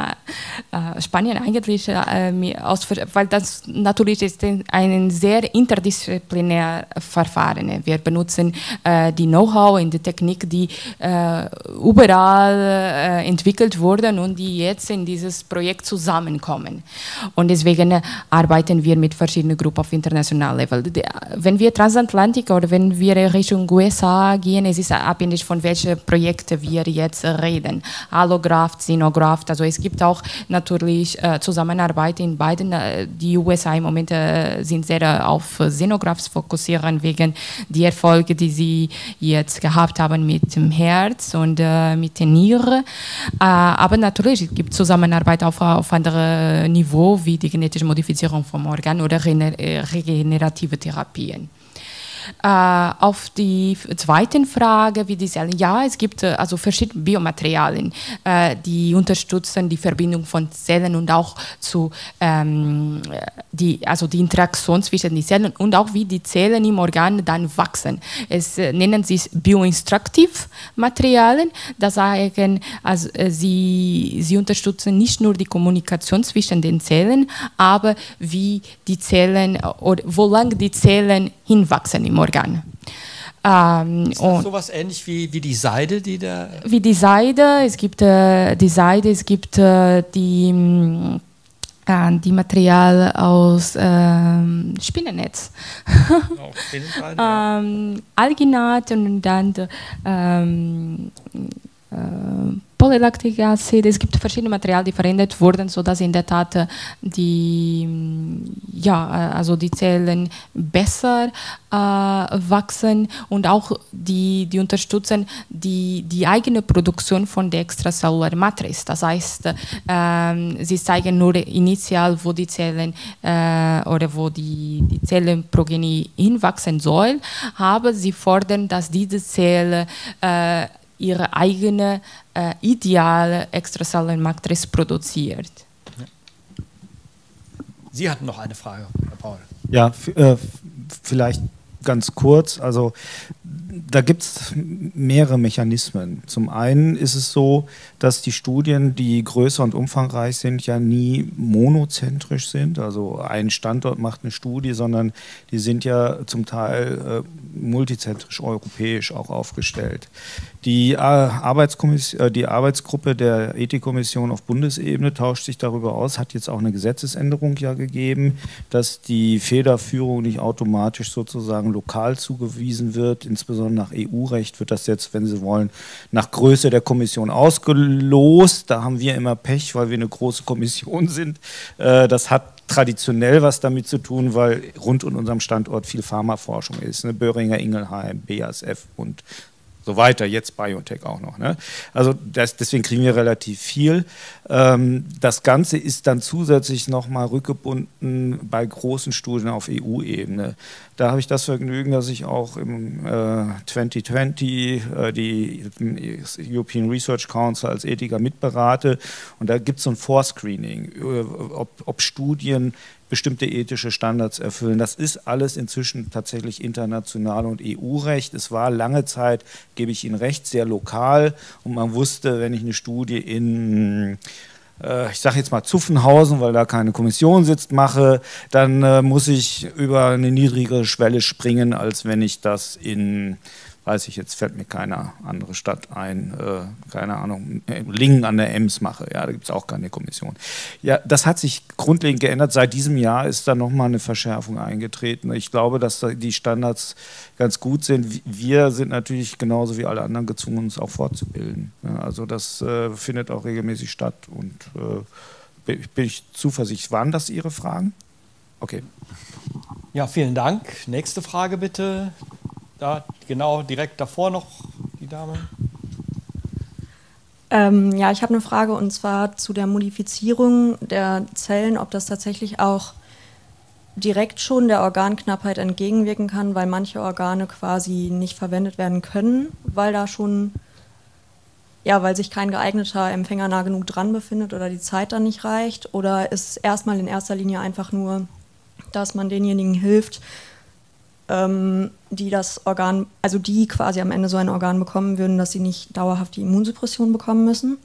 äh, Spanien eigentlich, äh, aus, weil das natürlich ist ein sehr interdisziplinär Verfahren. Wir benutzen äh, die Know-how in der Technik, die äh, überall äh, entwickelt wurden und die jetzt in dieses Projekt zusammenkommen. Und deswegen äh, arbeiten wir mit verschiedenen Gruppen auf internationalem Level. De, wenn wir Transatlantik oder wenn wir Richtung U S A gehen, es ist abhängig von welchen Projekten wir jetzt reden. Allograft, Xenograft, also es gibt auch natürlich äh, Zusammenarbeit in beiden. Äh, die U S A im Moment äh, sind sehr auf Xenografts fokussieren wegen der Erfolge, die sie jetzt gehabt haben mit dem Herz und äh, mit den Nieren. Äh, aber natürlich es gibt Zusammenarbeit auf, auf anderem Niveau, wie die genetische Modifizierung vom Organ oder regenerative Therapien. Äh, auf die zweite Frage, wie die Zellen, ja, es gibt äh, also verschiedene Biomaterialien, äh, die unterstützen die Verbindung von Zellen und auch zu ähm, die, also die Interaktion zwischen den Zellen und auch wie die Zellen im Organ dann wachsen. Es äh, nennen sich Bioinstruktivmaterialien, das sagen, also, äh, sie, sie unterstützen nicht nur die Kommunikation zwischen den Zellen, aber wie die Zellen oder wo lang die Zellen hinwachsen im Organ. Ähm, ist das sowas ähnlich wie, wie die Seide, die da... Wie die Seide, es gibt äh, die Seide, es gibt äh, die, äh, die Material aus äh, Spinnennetz. Auch ja. ähm, Alginat und dann ähm, äh, Polylactic-Acid, es gibt verschiedene Materialien, die verändert wurden, sodass in der Tat die, ja, also die Zellen besser äh, wachsen und auch die, die unterstützen die, die eigene Produktion von der extracellulären Matrix. Das heißt, äh, sie zeigen nur initial, wo die Zellen äh, oder wo die, die Zellenprogenie hinwachsen soll, aber sie fordern, dass diese Zelle äh, ihre eigene äh, ideale extracelluläre Matrix produziert. Sie hatten noch eine Frage, Herr Paul. Ja, äh, vielleicht ganz kurz. Also da gibt es mehrere Mechanismen. Zum einen ist es so, dass die Studien, die größer und umfangreich sind, ja nie monozentrisch sind. Also ein Standort macht eine Studie, sondern die sind ja zum Teil äh, multizentrisch europäisch auch aufgestellt. Die, äh, Arbeitskommission, äh, die Arbeitsgruppe der Ethikkommission auf Bundesebene tauscht sich darüber aus, hat jetzt auch eine Gesetzesänderung ja gegeben, dass die Federführung nicht automatisch sozusagen lokal zugewiesen wird. Insbesondere nach E U-Recht wird das jetzt, wenn Sie wollen, nach Größe der Kommission ausgelost. Da haben wir immer Pech, weil wir eine große Kommission sind. Äh, das hat traditionell was damit zu tun, weil rund um unserem Standort viel Pharmaforschung ist, ne? Boehringer Ingelheim, B A S F und so weiter, jetzt BioNTech auch noch. Ne? Also das, deswegen kriegen wir relativ viel. Ähm, das Ganze ist dann zusätzlich nochmal rückgebunden bei großen Studien auf E U-Ebene. Da habe ich das Vergnügen, dass ich auch im äh, zwanzig zwanzig äh, die European Research Council als Ethiker mitberate. Und da gibt es so ein Vorscreening, äh, ob, ob Studien bestimmte ethische Standards erfüllen. Das ist alles inzwischen tatsächlich international und E U-Recht. Es war lange Zeit, gebe ich Ihnen recht, sehr lokal und man wusste, wenn ich eine Studie in, äh, ich sage jetzt mal Zuffenhausen, weil da keine Kommission sitzt, mache, dann äh, muss ich über eine niedrigere Schwelle springen, als wenn ich das in, weiß ich, jetzt fällt mir keine andere Stadt ein, äh, keine Ahnung, Lingen an der Ems mache, ja, da gibt es auch keine Kommission. Ja, das hat sich grundlegend geändert. Seit diesem Jahr ist da nochmal eine Verschärfung eingetreten. Ich glaube, dass da die Standards ganz gut sind. Wir sind natürlich genauso wie alle anderen gezwungen, uns auch fortzubilden. Ja, also das äh, findet auch regelmäßig statt und äh, bin ich zuversichtlich. Waren das Ihre Fragen? Okay. Ja, vielen Dank. Nächste Frage bitte. Da, genau, direkt davor noch die Dame. Ähm, ja, ich habe eine Frage und zwar zu der Modifizierung der Zellen, ob das tatsächlich auch direkt schon der Organknappheit entgegenwirken kann, weil manche Organe quasi nicht verwendet werden können, weil da schon, ja, weil sich kein geeigneter Empfänger nah genug dran befindet oder die Zeit dann nicht reicht, oder ist es erstmal in erster Linie einfach nur, dass man denjenigen hilft, die das Organ, also die quasi am Ende so ein Organ bekommen würden, dass sie nicht dauerhaft die Immunsuppression bekommen müssen?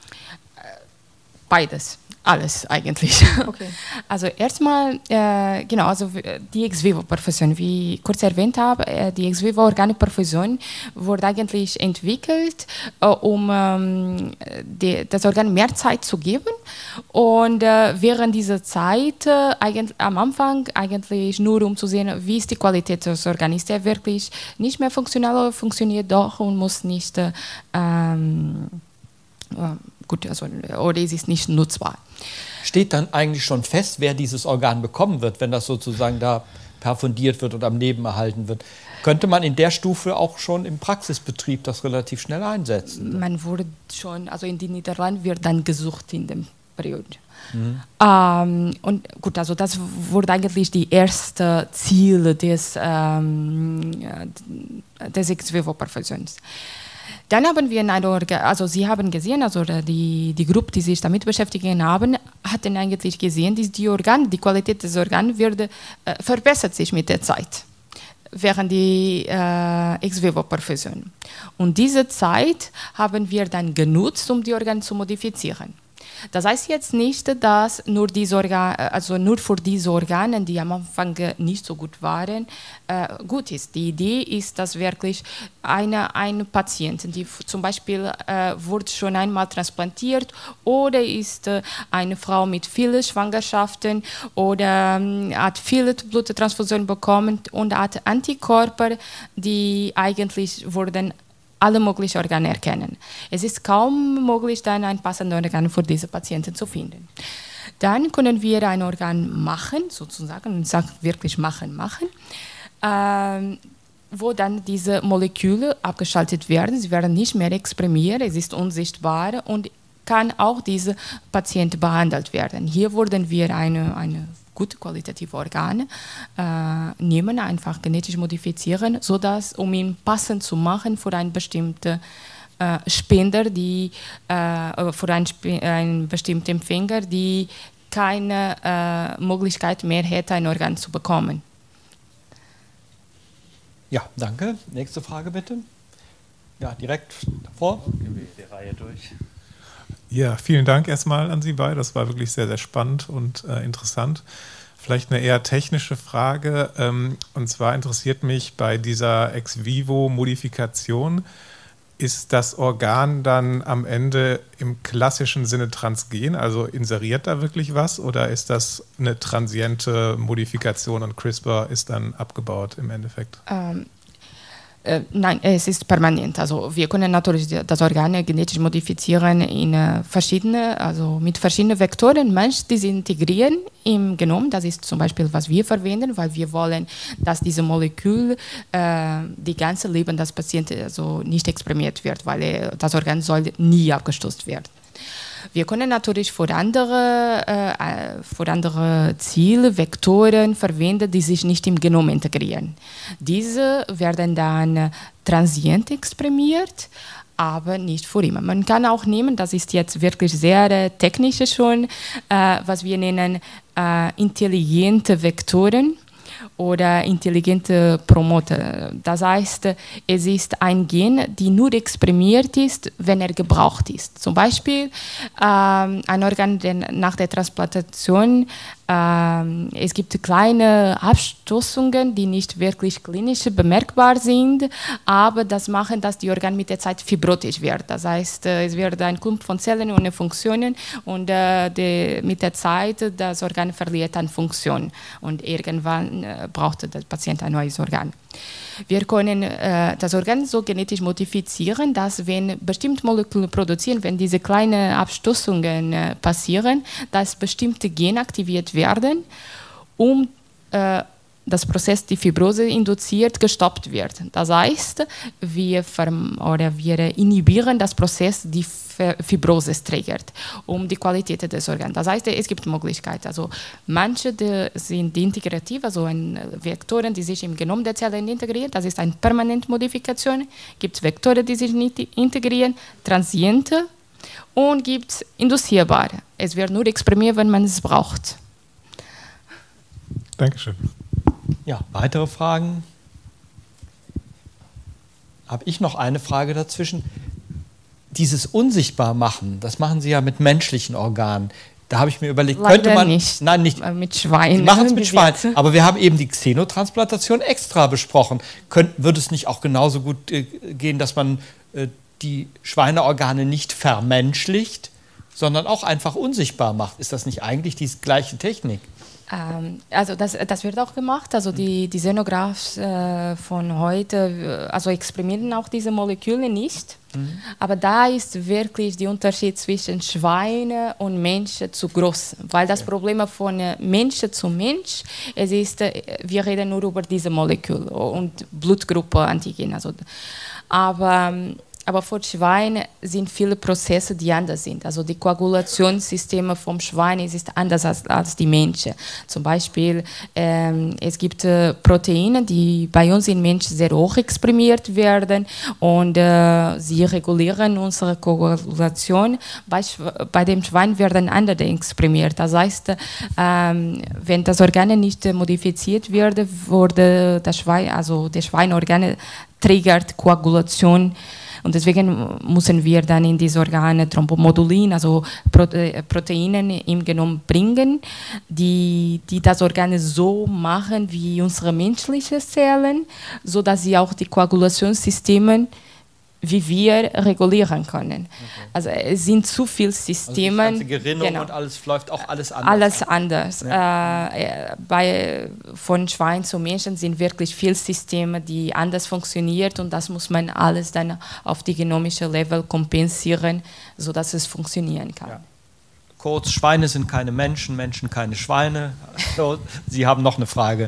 Beides, alles eigentlich. Okay. Also erstmal, äh, genau, also die Ex-Vivo-Perfusion, wie ich kurz erwähnt habe, äh, die Ex-Vivo-Organe-Perfusion wurde eigentlich entwickelt, äh, um ähm, die, das Organ mehr Zeit zu geben. Und äh, während dieser Zeit, äh, eigentlich, am Anfang eigentlich nur um zu sehen, wie ist die Qualität des Organs. Ist er wirklich nicht mehr funktional oder funktioniert doch und muss nicht äh, ähm, äh, gut, also, oder ist es nicht nutzbar. Steht dann eigentlich schon fest, wer dieses Organ bekommen wird, wenn das sozusagen da perfundiert wird und am Leben erhalten wird? Könnte man in der Stufe auch schon im Praxisbetrieb das relativ schnell einsetzen? Man wurde schon, also in den Niederlanden wird dann gesucht in dem Periode. Mhm. Ähm, und gut, also das wurde eigentlich die erste Ziel des, ähm, des Ex-Vivo-Perfusions. Dann haben wir eine Organ, also Sie haben gesehen, also die, die Gruppe, die sich damit beschäftigen haben, hatten eigentlich gesehen, dass die Organ, die Qualität des Organs wird, äh, verbessert sich mit der Zeit, während die äh, Ex-Vivo-Perfusion. Und diese Zeit haben wir dann genutzt, um die Organe zu modifizieren. Das heißt jetzt nicht, dass nur, diese Organ, also nur für diese Organe, die am Anfang nicht so gut waren, äh, gut ist. Die Idee ist, dass wirklich eine, eine Patientin, die zum Beispiel äh, wurde schon einmal transplantiert oder ist äh, eine Frau mit vielen Schwangerschaften oder äh, hat viele Bluttransfusionen bekommen und hat Antikörper, die eigentlich wurden alle möglichen Organe erkennen. Es ist kaum möglich, dann ein passendes Organ für diese Patienten zu finden. Dann können wir ein Organ machen, sozusagen, und sage wirklich machen, machen, ähm, wo dann diese Moleküle abgeschaltet werden. Sie werden nicht mehr exprimiert, es ist unsichtbar und kann auch diese Patient behandelt werden. Hier würden wir eine, eine gute qualitative Organe äh, nehmen, einfach genetisch modifizieren, sodass, um ihn passend zu machen für einen bestimmten äh, Spender, die, äh, für einen, einen bestimmten Empfänger, die keine äh, Möglichkeit mehr hätte, ein Organ zu bekommen. Ja, danke. Nächste Frage bitte. Ja, direkt davor. Gehen wir die Reihe durch. Ja, vielen Dank erstmal an Sie beide. Das war wirklich sehr, sehr spannend und äh, interessant. Vielleicht eine eher technische Frage. Ähm, und zwar interessiert mich bei dieser Ex-Vivo-Modifikation, ist das Organ dann am Ende im klassischen Sinne transgen? Also inseriert da wirklich was? Oder ist das eine transiente Modifikation und CRISPR ist dann abgebaut im Endeffekt? Ähm. Äh, nein, es ist permanent. Also wir können natürlich das Organ genetisch modifizieren in äh, verschiedene, also mit verschiedenen Vektoren. Manche desintegrieren im Genom. Das ist zum Beispiel, was wir verwenden, weil wir wollen, dass diese Molekül äh, die ganze Leben des Patienten also nicht exprimiert wird, weil äh, das Organ soll nie abgestoßen werden. Wir können natürlich für andere, äh, für andere Ziele Vektoren verwenden, die sich nicht im Genom integrieren. Diese werden dann transient exprimiert, aber nicht für immer. Man kann auch nehmen, das ist jetzt wirklich sehr äh, technisch schon, äh, was wir nennen äh, intelligente Vektoren oder intelligente Promoter. Das heißt, es ist ein Gen, die nur exprimiert ist, wenn er gebraucht ist. Zum Beispiel ähm, ein Organ nach der Transplantation, ähm, es gibt kleine Abstoßungen, die nicht wirklich klinisch bemerkbar sind, aber das machen, dass die Organ mit der Zeit fibrotisch wird. Das heißt, es wird ein Klump von Zellen ohne Funktionen und äh, die, mit der Zeit das Organ verliert an Funktion und irgendwann äh, braucht der Patient ein neues Organ. Wir können äh, das Organ so genetisch modifizieren, dass wenn bestimmte Moleküle produzieren, wenn diese kleinen Abstoßungen äh, passieren, dass bestimmte Gene aktiviert werden, um äh, das Prozess, die Fibrose induziert, gestoppt wird. Das heißt, wir, oder wir inhibieren das Prozess, die Fibrose triggert, um die Qualität des Organs. Das heißt, es gibt Möglichkeiten. Also manche sind integrativ, also Vektoren, die sich im Genom der Zellen integrieren. Das ist eine permanente Modifikation. Gibt es Vektoren, die sich nicht integrieren, transiente und gibt es induzierbare. Es wird nur exprimiert, wenn man es braucht. Dankeschön. Ja, weitere Fragen? Habe ich noch eine Frage dazwischen? Dieses Unsichtbarmachen, das machen Sie ja mit menschlichen Organen. Da habe ich mir überlegt, Leider könnte man... nicht. Nein, nicht. Mit Schweinen. Sie machen es mit Schweinen. Aber wir haben eben die Xenotransplantation extra besprochen. Könnt, würde es nicht auch genauso gut äh, gehen, dass man äh, die Schweineorgane nicht vermenschlicht, sondern auch einfach unsichtbar macht? Ist das nicht eigentlich die gleiche Technik? Also das, das wird auch gemacht, also die, die Xenographs äh, von heute, also experimentieren auch diese Moleküle nicht, mhm. aber da ist wirklich der Unterschied zwischen Schweine und Menschen zu groß, weil das ja. Problem von Mensch zu Mensch, es ist, wir reden nur über diese Moleküle und Blutgruppe Antigen, also, aber Aber für Schweine sind viele Prozesse, die anders sind. Also die Koagulationssysteme vom Schwein ist anders als, als die Menschen. Zum Beispiel, ähm, es gibt äh, Proteine, die bei uns in Menschen sehr hoch exprimiert werden und äh, sie regulieren unsere Koagulation. Bei, bei dem Schwein werden andere exprimiert. Das heißt, ähm, wenn das Organ nicht äh, modifiziert wird, wurde das Schwein, also das Schweinorgan triggert Koagulation. Und deswegen müssen wir dann in diese Organe Thrombomodulin, also Prote Proteine im Genom bringen, die, die das Organ so machen wie unsere menschlichen Zellen, sodass sie auch die Koagulationssysteme wie wir regulieren können. Okay. Also es sind zu viele Systeme. Also die ganze Gerinnung genau. und alles läuft auch alles anders. Alles anders. Ja. Äh, bei, von Schwein zu Menschen sind wirklich viele Systeme, die anders funktionieren und das muss man alles dann auf die genomische Level kompensieren, sodass es funktionieren kann. Ja. Kurz, Schweine sind keine Menschen, Menschen keine Schweine. So, Sie haben noch eine Frage.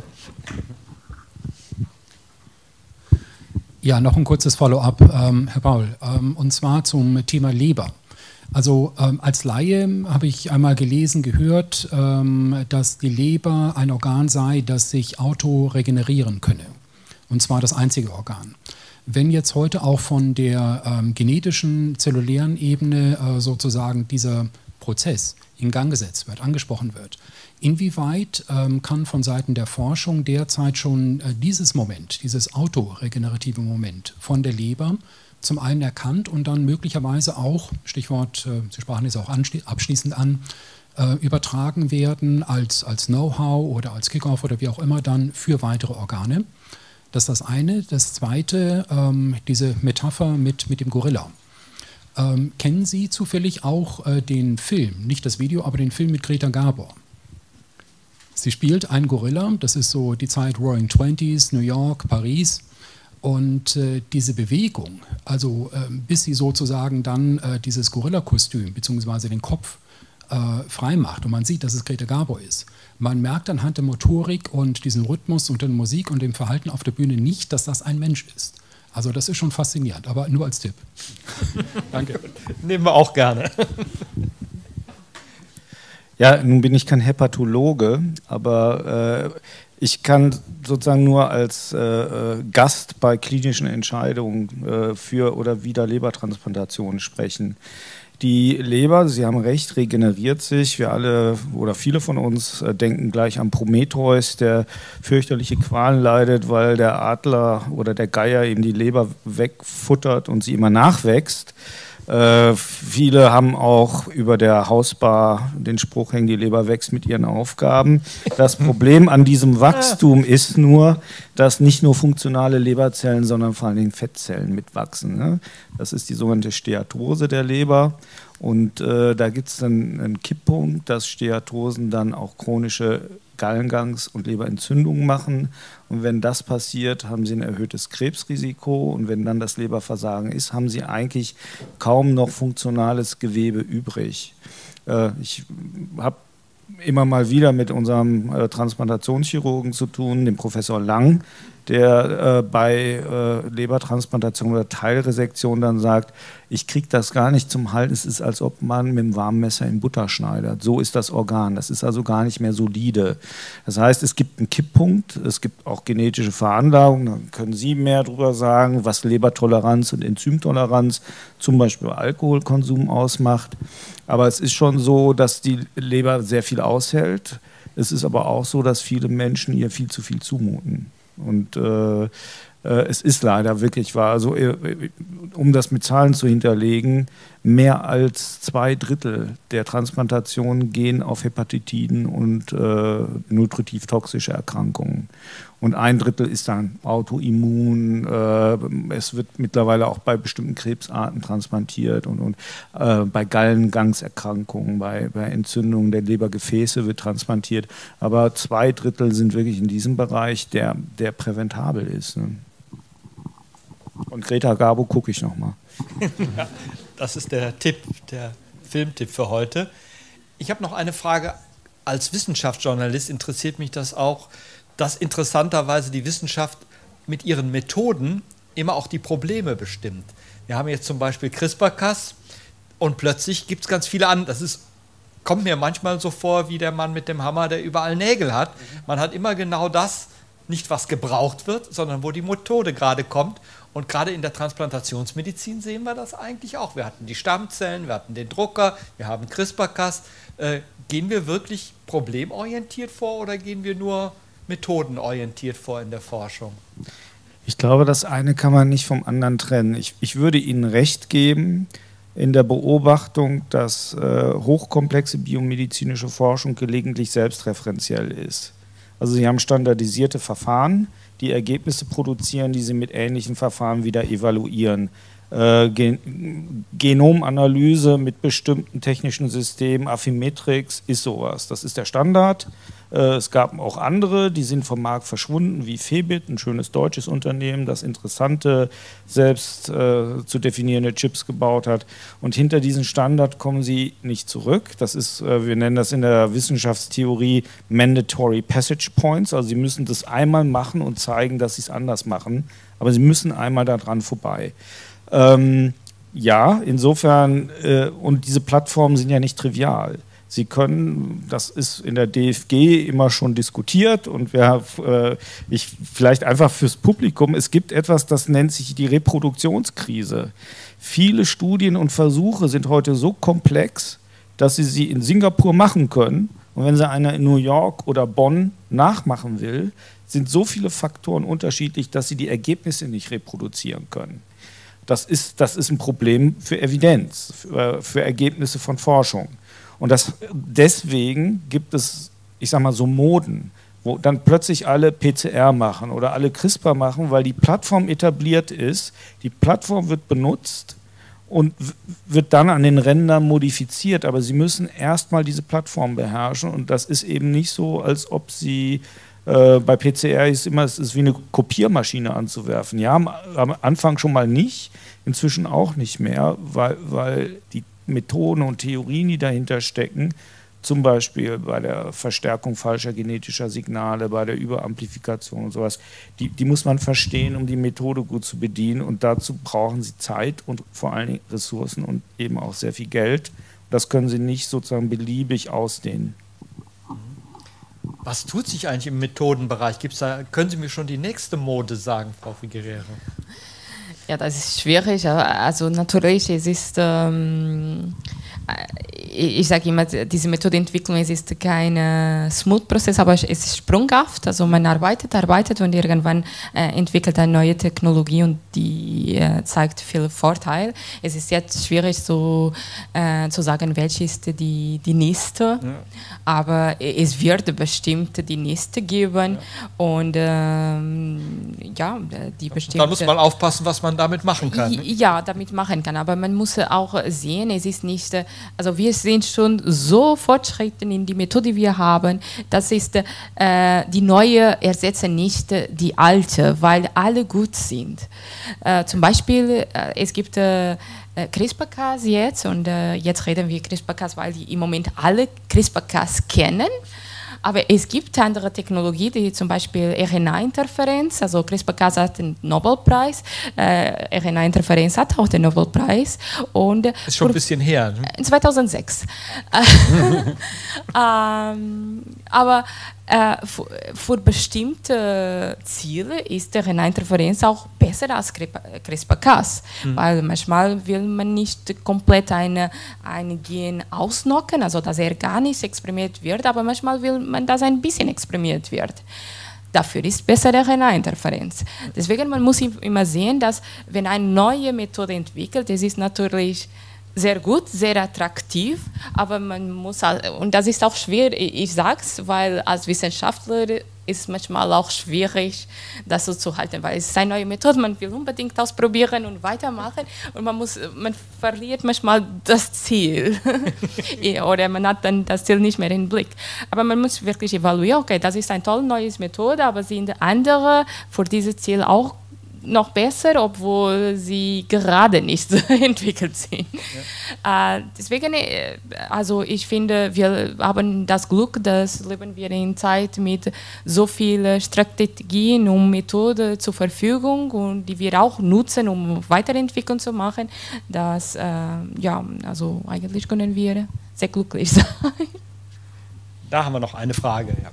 Ja, noch ein kurzes Follow-up, ähm, Herr Paul, ähm, und zwar zum Thema Leber. Also ähm, als Laie habe ich einmal gelesen, gehört, ähm, dass die Leber ein Organ sei, das sich autoregenerieren könne. Und zwar das einzige Organ. Wenn jetzt heute auch von der ähm, genetischen, zellulären Ebene äh, sozusagen dieser Prozess in Gang gesetzt wird, angesprochen wird, inwieweit ähm, kann von Seiten der Forschung derzeit schon äh, dieses Moment, dieses autoregenerative Moment von der Leber zum einen erkannt und dann möglicherweise auch, Stichwort, äh, Sie sprachen es auch abschließend an, äh, übertragen werden als, als Know-how oder als Kickoff oder wie auch immer dann für weitere Organe? Das ist das eine. Das zweite, ähm, diese Metapher mit, mit dem Gorilla. Ähm, kennen Sie zufällig auch äh, den Film, nicht das Video, aber den Film mit Greta Garbo? Sie spielt einen Gorilla, das ist so die Zeit Roaring Twenties, New York, Paris. Und äh, diese Bewegung, also äh, bis sie sozusagen dann äh, dieses Gorilla-Kostüm bzw. den Kopf äh, frei macht und man sieht, dass es Greta Garbo ist. Man merkt anhand der Motorik und diesem Rhythmus und der Musik und dem Verhalten auf der Bühne nicht, dass das ein Mensch ist. Also das ist schon faszinierend, aber nur als Tipp. Danke. Nehmen wir auch gerne. Ja, nun bin ich kein Hepatologe, aber äh, ich kann sozusagen nur als äh, Gast bei klinischen Entscheidungen äh, für oder wider Lebertransplantationen sprechen. Die Leber, Sie haben recht, regeneriert sich. Wir alle oder viele von uns äh, denken gleich an Prometheus, der fürchterliche Qualen leidet, weil der Adler oder der Geier eben die Leber wegfuttert und sie immer nachwächst. Äh, viele haben auch über der Hausbar den Spruch hängen, die Leber wächst mit ihren Aufgaben. Das Problem an diesem Wachstum ist nur, dass nicht nur funktionale Leberzellen, sondern vor allen Dingen Fettzellen mitwachsen. Ne? Das ist die sogenannte Steatose der Leber. Und äh, da gibt es dann einen Kipppunkt, dass Steatosen dann auch chronische Gallengangs- und Leberentzündungen machen. Und wenn das passiert, haben Sie ein erhöhtes Krebsrisiko. Und wenn dann das Leberversagen ist, haben Sie eigentlich kaum noch funktionales Gewebe übrig. Äh, ich habe immer mal wieder mit unserem äh, Transplantationschirurgen zu tun, dem Professor Lang, der äh, bei äh, Lebertransplantation oder Teilresektion dann sagt, ich kriege das gar nicht zum Halten, es ist, als ob man mit einem warmen Messer in Butter schneidet. So ist das Organ, das ist also gar nicht mehr solide. Das heißt, es gibt einen Kipppunkt, es gibt auch genetische Veranlagungen, da können Sie mehr darüber sagen, was Lebertoleranz und Enzymtoleranz, zum Beispiel Alkoholkonsum ausmacht. Aber es ist schon so, dass die Leber sehr viel aushält. Es ist aber auch so, dass viele Menschen ihr viel zu viel zumuten. Und äh, äh, es ist leider wirklich wahr, also, äh, um das mit Zahlen zu hinterlegen, mehr als zwei Drittel der Transplantationen gehen auf Hepatitiden und äh, nutritiv toxische Erkrankungen. Und ein Drittel ist dann autoimmun. Äh, es wird mittlerweile auch bei bestimmten Krebsarten transplantiert und, und äh, bei Gallengangserkrankungen, bei, bei Entzündungen der Lebergefäße wird transplantiert. Aber zwei Drittel sind wirklich in diesem Bereich, der, der präventabel ist. Ne? Und Greta Garbo gucke ich nochmal. Ja, das ist der Tipp, der Filmtipp für heute. Ich habe noch eine Frage. Als Wissenschaftsjournalist interessiert mich das auch, dass interessanterweise die Wissenschaft mit ihren Methoden immer auch die Probleme bestimmt. Wir haben jetzt zum Beispiel CRISPR-Cas und plötzlich gibt es ganz viele andere. Das ist, kommt mir manchmal so vor wie der Mann mit dem Hammer, der überall Nägel hat. Man hat immer genau das, nicht was gebraucht wird, sondern wo die Methode gerade kommt. Und gerade in der Transplantationsmedizin sehen wir das eigentlich auch. Wir hatten die Stammzellen, wir hatten den Drucker, wir haben CRISPR-Cas. Äh, gehen wir wirklich problemorientiert vor oder gehen wir nur methodenorientiert vor in der Forschung? Ich glaube, das eine kann man nicht vom anderen trennen. Ich, ich würde Ihnen recht geben in der Beobachtung, dass äh, hochkomplexe biomedizinische Forschung gelegentlich selbstreferenziell ist. Also Sie haben standardisierte Verfahren, die Ergebnisse produzieren, die Sie mit ähnlichen Verfahren wieder evaluieren. Äh, Gen Genomanalyse mit bestimmten technischen Systemen, Affymetrix ist sowas. Das ist der Standard. Äh, es gab auch andere, die sind vom Markt verschwunden, wie Febit, ein schönes deutsches Unternehmen, das interessante, selbst äh, zu definierende Chips gebaut hat. Und hinter diesen Standard kommen sie nicht zurück. Das ist, äh, wir nennen das in der Wissenschaftstheorie Mandatory Passage Points. Also sie müssen das einmal machen und zeigen, dass sie es anders machen. Aber sie müssen einmal daran vorbei. Ähm, ja, insofern, äh, und diese Plattformen sind ja nicht trivial. Sie können, das ist in der D F G immer schon diskutiert und wir, äh, ich vielleicht einfach fürs Publikum, es gibt etwas, das nennt sich die Reproduktionskrise. Viele Studien und Versuche sind heute so komplex, dass Sie sie in Singapur machen können und wenn Sie einer in New York oder Bonn nachmachen will, sind so viele Faktoren unterschiedlich, dass Sie die Ergebnisse nicht reproduzieren können. Das ist, das ist ein Problem für Evidenz, für, für Ergebnisse von Forschung. Und das, deswegen gibt es, ich sag mal, so Moden, wo dann plötzlich alle P C R machen oder alle CRISPR machen, weil die Plattform etabliert ist, die Plattform wird benutzt und wird dann an den Rändern modifiziert, aber sie müssen erstmal diese Plattform beherrschen und das ist eben nicht so, als ob sie Äh, bei P C R ist immer, es ist wie eine Kopiermaschine anzuwerfen. Ja, am, am Anfang schon mal nicht, inzwischen auch nicht mehr, weil, weil die Methoden und Theorien, die dahinter stecken, zum Beispiel bei der Verstärkung falscher genetischer Signale, bei der Überamplifikation und sowas, die, die muss man verstehen, um die Methode gut zu bedienen. Und dazu brauchen sie Zeit und vor allen Dingen Ressourcen und eben auch sehr viel Geld. Das können sie nicht sozusagen beliebig ausdehnen. Was tut sich eigentlich im Methodenbereich? Gibt's da, können Sie mir schon die nächste Mode sagen, Frau Figueiredo? Ja, das ist schwierig. Also natürlich, es ist, ähm, ich sage immer, diese Methodenentwicklung, es ist kein Smooth-Prozess, aber es ist sprunghaft. Also man arbeitet, arbeitet und irgendwann äh, entwickelt eine neue Technologie und die äh, zeigt viel Vorteil. Es ist jetzt schwierig so, äh, zu sagen, welche ist die, die nächste, ja. Aber es wird bestimmt die nächste geben, ja. Und ähm, ja, die bestimmte... Da muss man aufpassen, was man damit machen kann. Ne? Ja, damit machen kann, aber man muss auch sehen, es ist nicht, also wir sind schon so fortschritten in die Methode, die wir haben, das ist, äh, die neue ersetzen nicht die alte, weil alle gut sind. Äh, zum Beispiel, äh, es gibt äh, CRISPR-Cas jetzt und äh, jetzt reden wir CRISPR-Cas, weil die im Moment alle CRISPR-Cas kennen. Aber es gibt andere Technologien, die zum Beispiel R N A-Interferenz, also CRISPR-Cas hat den Nobelpreis, äh, R N A-Interferenz hat auch den Nobelpreis. Und ist schon ein bisschen her. Ne? zweitausendsechs. ähm, aber äh, für, für bestimmte Ziele ist R N A-Interferenz auch besser als CRISPR-Cas, mhm. weil manchmal will man nicht komplett eine, ein Gen ausknocken, also dass er gar nicht exprimiert wird, aber manchmal will man, dass ein bisschen exprimiert wird. Dafür ist besser R N A-Interferenz. Deswegen man muss immer sehen, dass wenn eine neue Methode entwickelt, das ist natürlich sehr gut, sehr attraktiv, aber man muss, und das ist auch schwer, ich sage es, weil als Wissenschaftler ist es manchmal auch schwierig, das so zu halten, weil es ist eine neue Methode, man will unbedingt ausprobieren und weitermachen und man muss, man verliert manchmal das Ziel oder man hat dann das Ziel nicht mehr im Blick. Aber man muss wirklich evaluieren, okay, das ist eine tolle neue Methode, aber sind andere für dieses Ziel auch noch besser, obwohl sie gerade nicht entwickelt sind. Ja. Äh, deswegen, also ich finde, wir haben das Glück, dass leben wir in Zeit mit so vielen Strategien und Methoden zur Verfügung und die wir auch nutzen, um Weiterentwicklung zu machen, dass, äh, ja, also eigentlich können wir sehr glücklich sein. Da haben wir noch eine Frage, ja.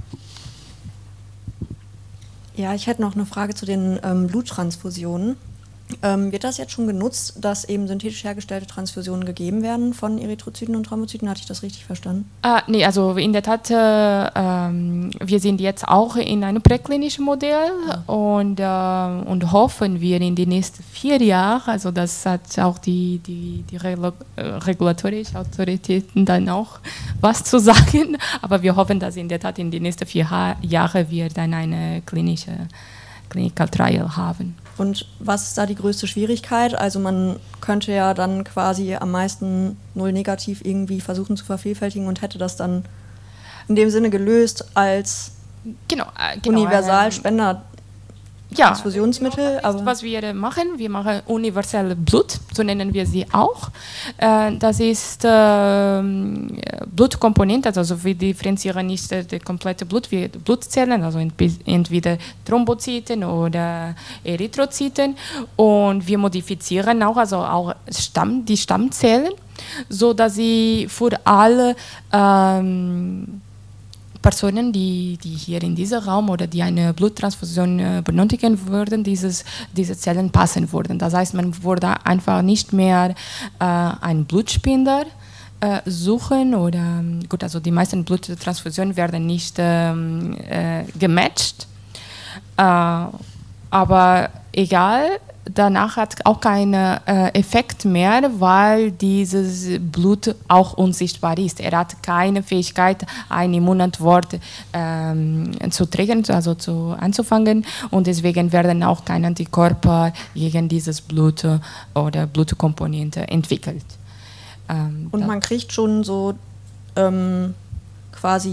Ja, ich hätte noch eine Frage zu den ähm, Bluttransfusionen. Ähm, wird das jetzt schon genutzt, dass eben synthetisch hergestellte Transfusionen gegeben werden von Erythrozyten und Thrombozyten? Hatte ich das richtig verstanden? Ah, nee, also in der Tat, äh, ähm, wir sind jetzt auch in einem präklinischen Modell ja. und, äh, und hoffen wir in den nächsten vier Jahren, also das hat auch die, die, die Regula äh, regulatorischen Autoritäten dann auch was zu sagen, aber wir hoffen, dass in der Tat in den nächsten vier ha Jahren wir dann eine klinische Clinical Trial haben. Und was ist da die größte Schwierigkeit? Also man könnte ja dann quasi am meisten null negativ irgendwie versuchen zu vervielfältigen und hätte das dann in dem Sinne gelöst als genau, äh, genau, Universalspender. Ja, Transfusionsmittel. Genau, aber was wir machen, wir machen universelle Blut, so nennen wir sie auch. Äh, das ist äh, Blutkomponente, also wir differenzieren nicht das komplette Blut, wir Blutzellen, also entweder Thrombozyten oder Erythrozyten und wir modifizieren auch, also auch Stamm, die Stammzellen, so dass sie für alle ähm, Personen, die, die hier in diesem Raum oder die eine Bluttransfusion äh, benötigen würden, dieses, diese Zellen passen würden. Das heißt, man würde einfach nicht mehr äh, einen Blutspender äh, suchen oder, gut, also die meisten Bluttransfusionen werden nicht ähm, äh, gematcht, äh, aber egal, danach hat auch keinen äh, Effekt mehr, weil dieses Blut auch unsichtbar ist. Er hat keine Fähigkeit, eine Immunantwort ähm, zu triggern, also zu, anzufangen und deswegen werden auch keine Antikörper gegen dieses Blut oder Blutkomponente entwickelt. Ähm, und man kriegt schon so ähm, quasi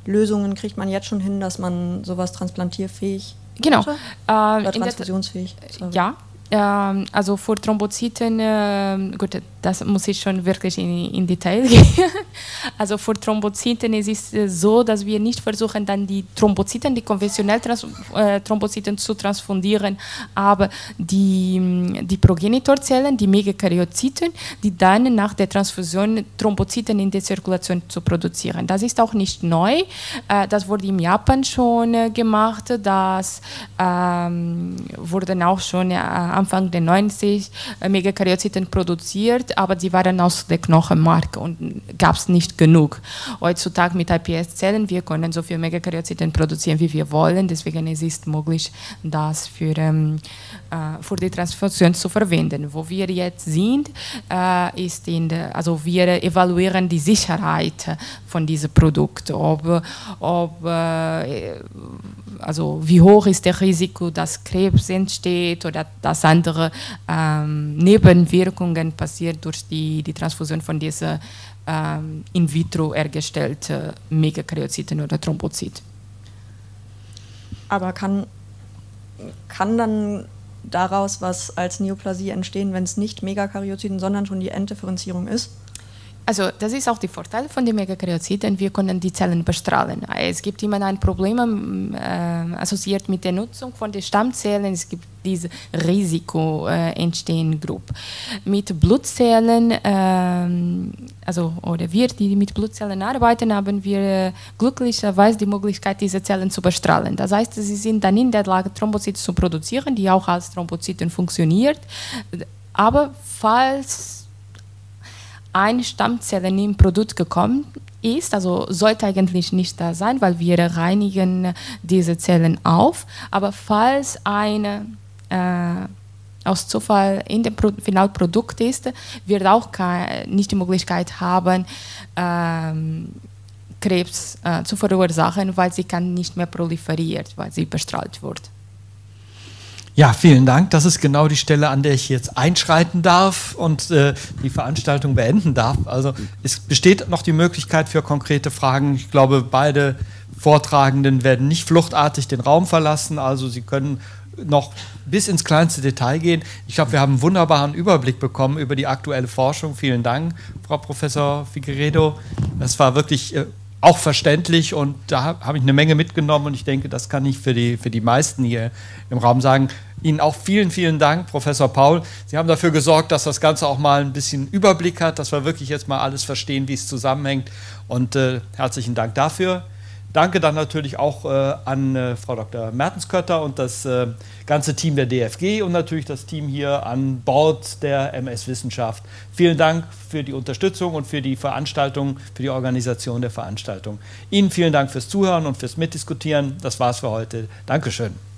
Lösungen kriegt man jetzt schon hin, dass man sowas transplantierfähig Genau. Äh, oder transfusionsfähig. Sorry. Ja. Ähm, also für Thrombozyten, äh, gut, das muss ich schon wirklich in, in Detail gehen. Also für Thrombozyten es ist es so, dass wir nicht versuchen, dann die Thrombozyten, die konventionell Trans äh, Thrombozyten zu transfundieren, aber die, die Progenitorzellen, die Megakaryozyten, die dann nach der Transfusion Thrombozyten in der Zirkulation zu produzieren. Das ist auch nicht neu. Äh, das wurde in Japan schon äh, gemacht. Das ähm, wurden auch schon äh, Anfang der neunzig äh, Megakaryozyten produziert, aber die waren aus der Knochenmark und gab es nicht genug. Heutzutage mit I P S-Zellen, wir können so viele Megakaryozyten produzieren, wie wir wollen, deswegen es ist möglich, das für, ähm, äh, für die Transfusion zu verwenden. Wo wir jetzt sind, äh, ist in der, also wir evaluieren die Sicherheit von diesem Produkt, ob, ob äh, also wie hoch ist das Risiko, dass Krebs entsteht oder dass andere ähm, Nebenwirkungen passieren durch die, die Transfusion von diesen ähm, in vitro hergestellten Megakaryozyten oder Thrombozyten. Aber kann, kann dann daraus was als Neoplasie entstehen, wenn es nicht Megakaryozyten, sondern schon die Enddifferenzierung ist? Also das ist auch der Vorteil von den Megakaryozyten, wir können die Zellen bestrahlen. Es gibt immer ein Problem äh, assoziiert mit der Nutzung von den Stammzellen, es gibt diese Risiko äh, entstehen Gruppe. Mit Blutzellen, äh, also oder wir, die mit Blutzellen arbeiten, haben wir äh, glücklicherweise die Möglichkeit, diese Zellen zu bestrahlen. Das heißt, sie sind dann in der Lage, Thrombozyten zu produzieren, die auch als Thrombozyten funktioniert. Aber falls eine Stammzelle im Produkt gekommen ist, also sollte eigentlich nicht da sein, weil wir reinigen diese Zellen auf, aber falls eine äh, aus Zufall in dem Pro Finalprodukt ist, wird auch keine, nicht die Möglichkeit haben, ähm, Krebs äh, zu verursachen, weil sie kann nicht mehr proliferiert, weil sie bestrahlt wird. Ja, vielen Dank. Das ist genau die Stelle, an der ich jetzt einschreiten darf und äh, die Veranstaltung beenden darf. Also es besteht noch die Möglichkeit für konkrete Fragen. Ich glaube, beide Vortragenden werden nicht fluchtartig den Raum verlassen. Also Sie können noch bis ins kleinste Detail gehen. Ich glaube, wir haben einen wunderbaren Überblick bekommen über die aktuelle Forschung. Vielen Dank, Frau Professor Figueiredo. Das war wirklich äh, auch verständlich und da habe ich eine Menge mitgenommen und ich denke, das kann ich für die, für die meisten hier im Raum sagen. Ihnen auch vielen, vielen Dank, Professor Paul. Sie haben dafür gesorgt, dass das Ganze auch mal ein bisschen Überblick hat, dass wir wirklich jetzt mal alles verstehen, wie es zusammenhängt und äh, herzlichen Dank dafür. Danke dann natürlich auch äh, an äh, Frau Doktor Mertenskötter und das äh, ganze Team der D F G und natürlich das Team hier an Bord der M S Wissenschaft. Vielen Dank für die Unterstützung und für die Veranstaltung, für die Organisation der Veranstaltung. Ihnen vielen Dank fürs Zuhören und fürs Mitdiskutieren. Das war's für heute. Dankeschön.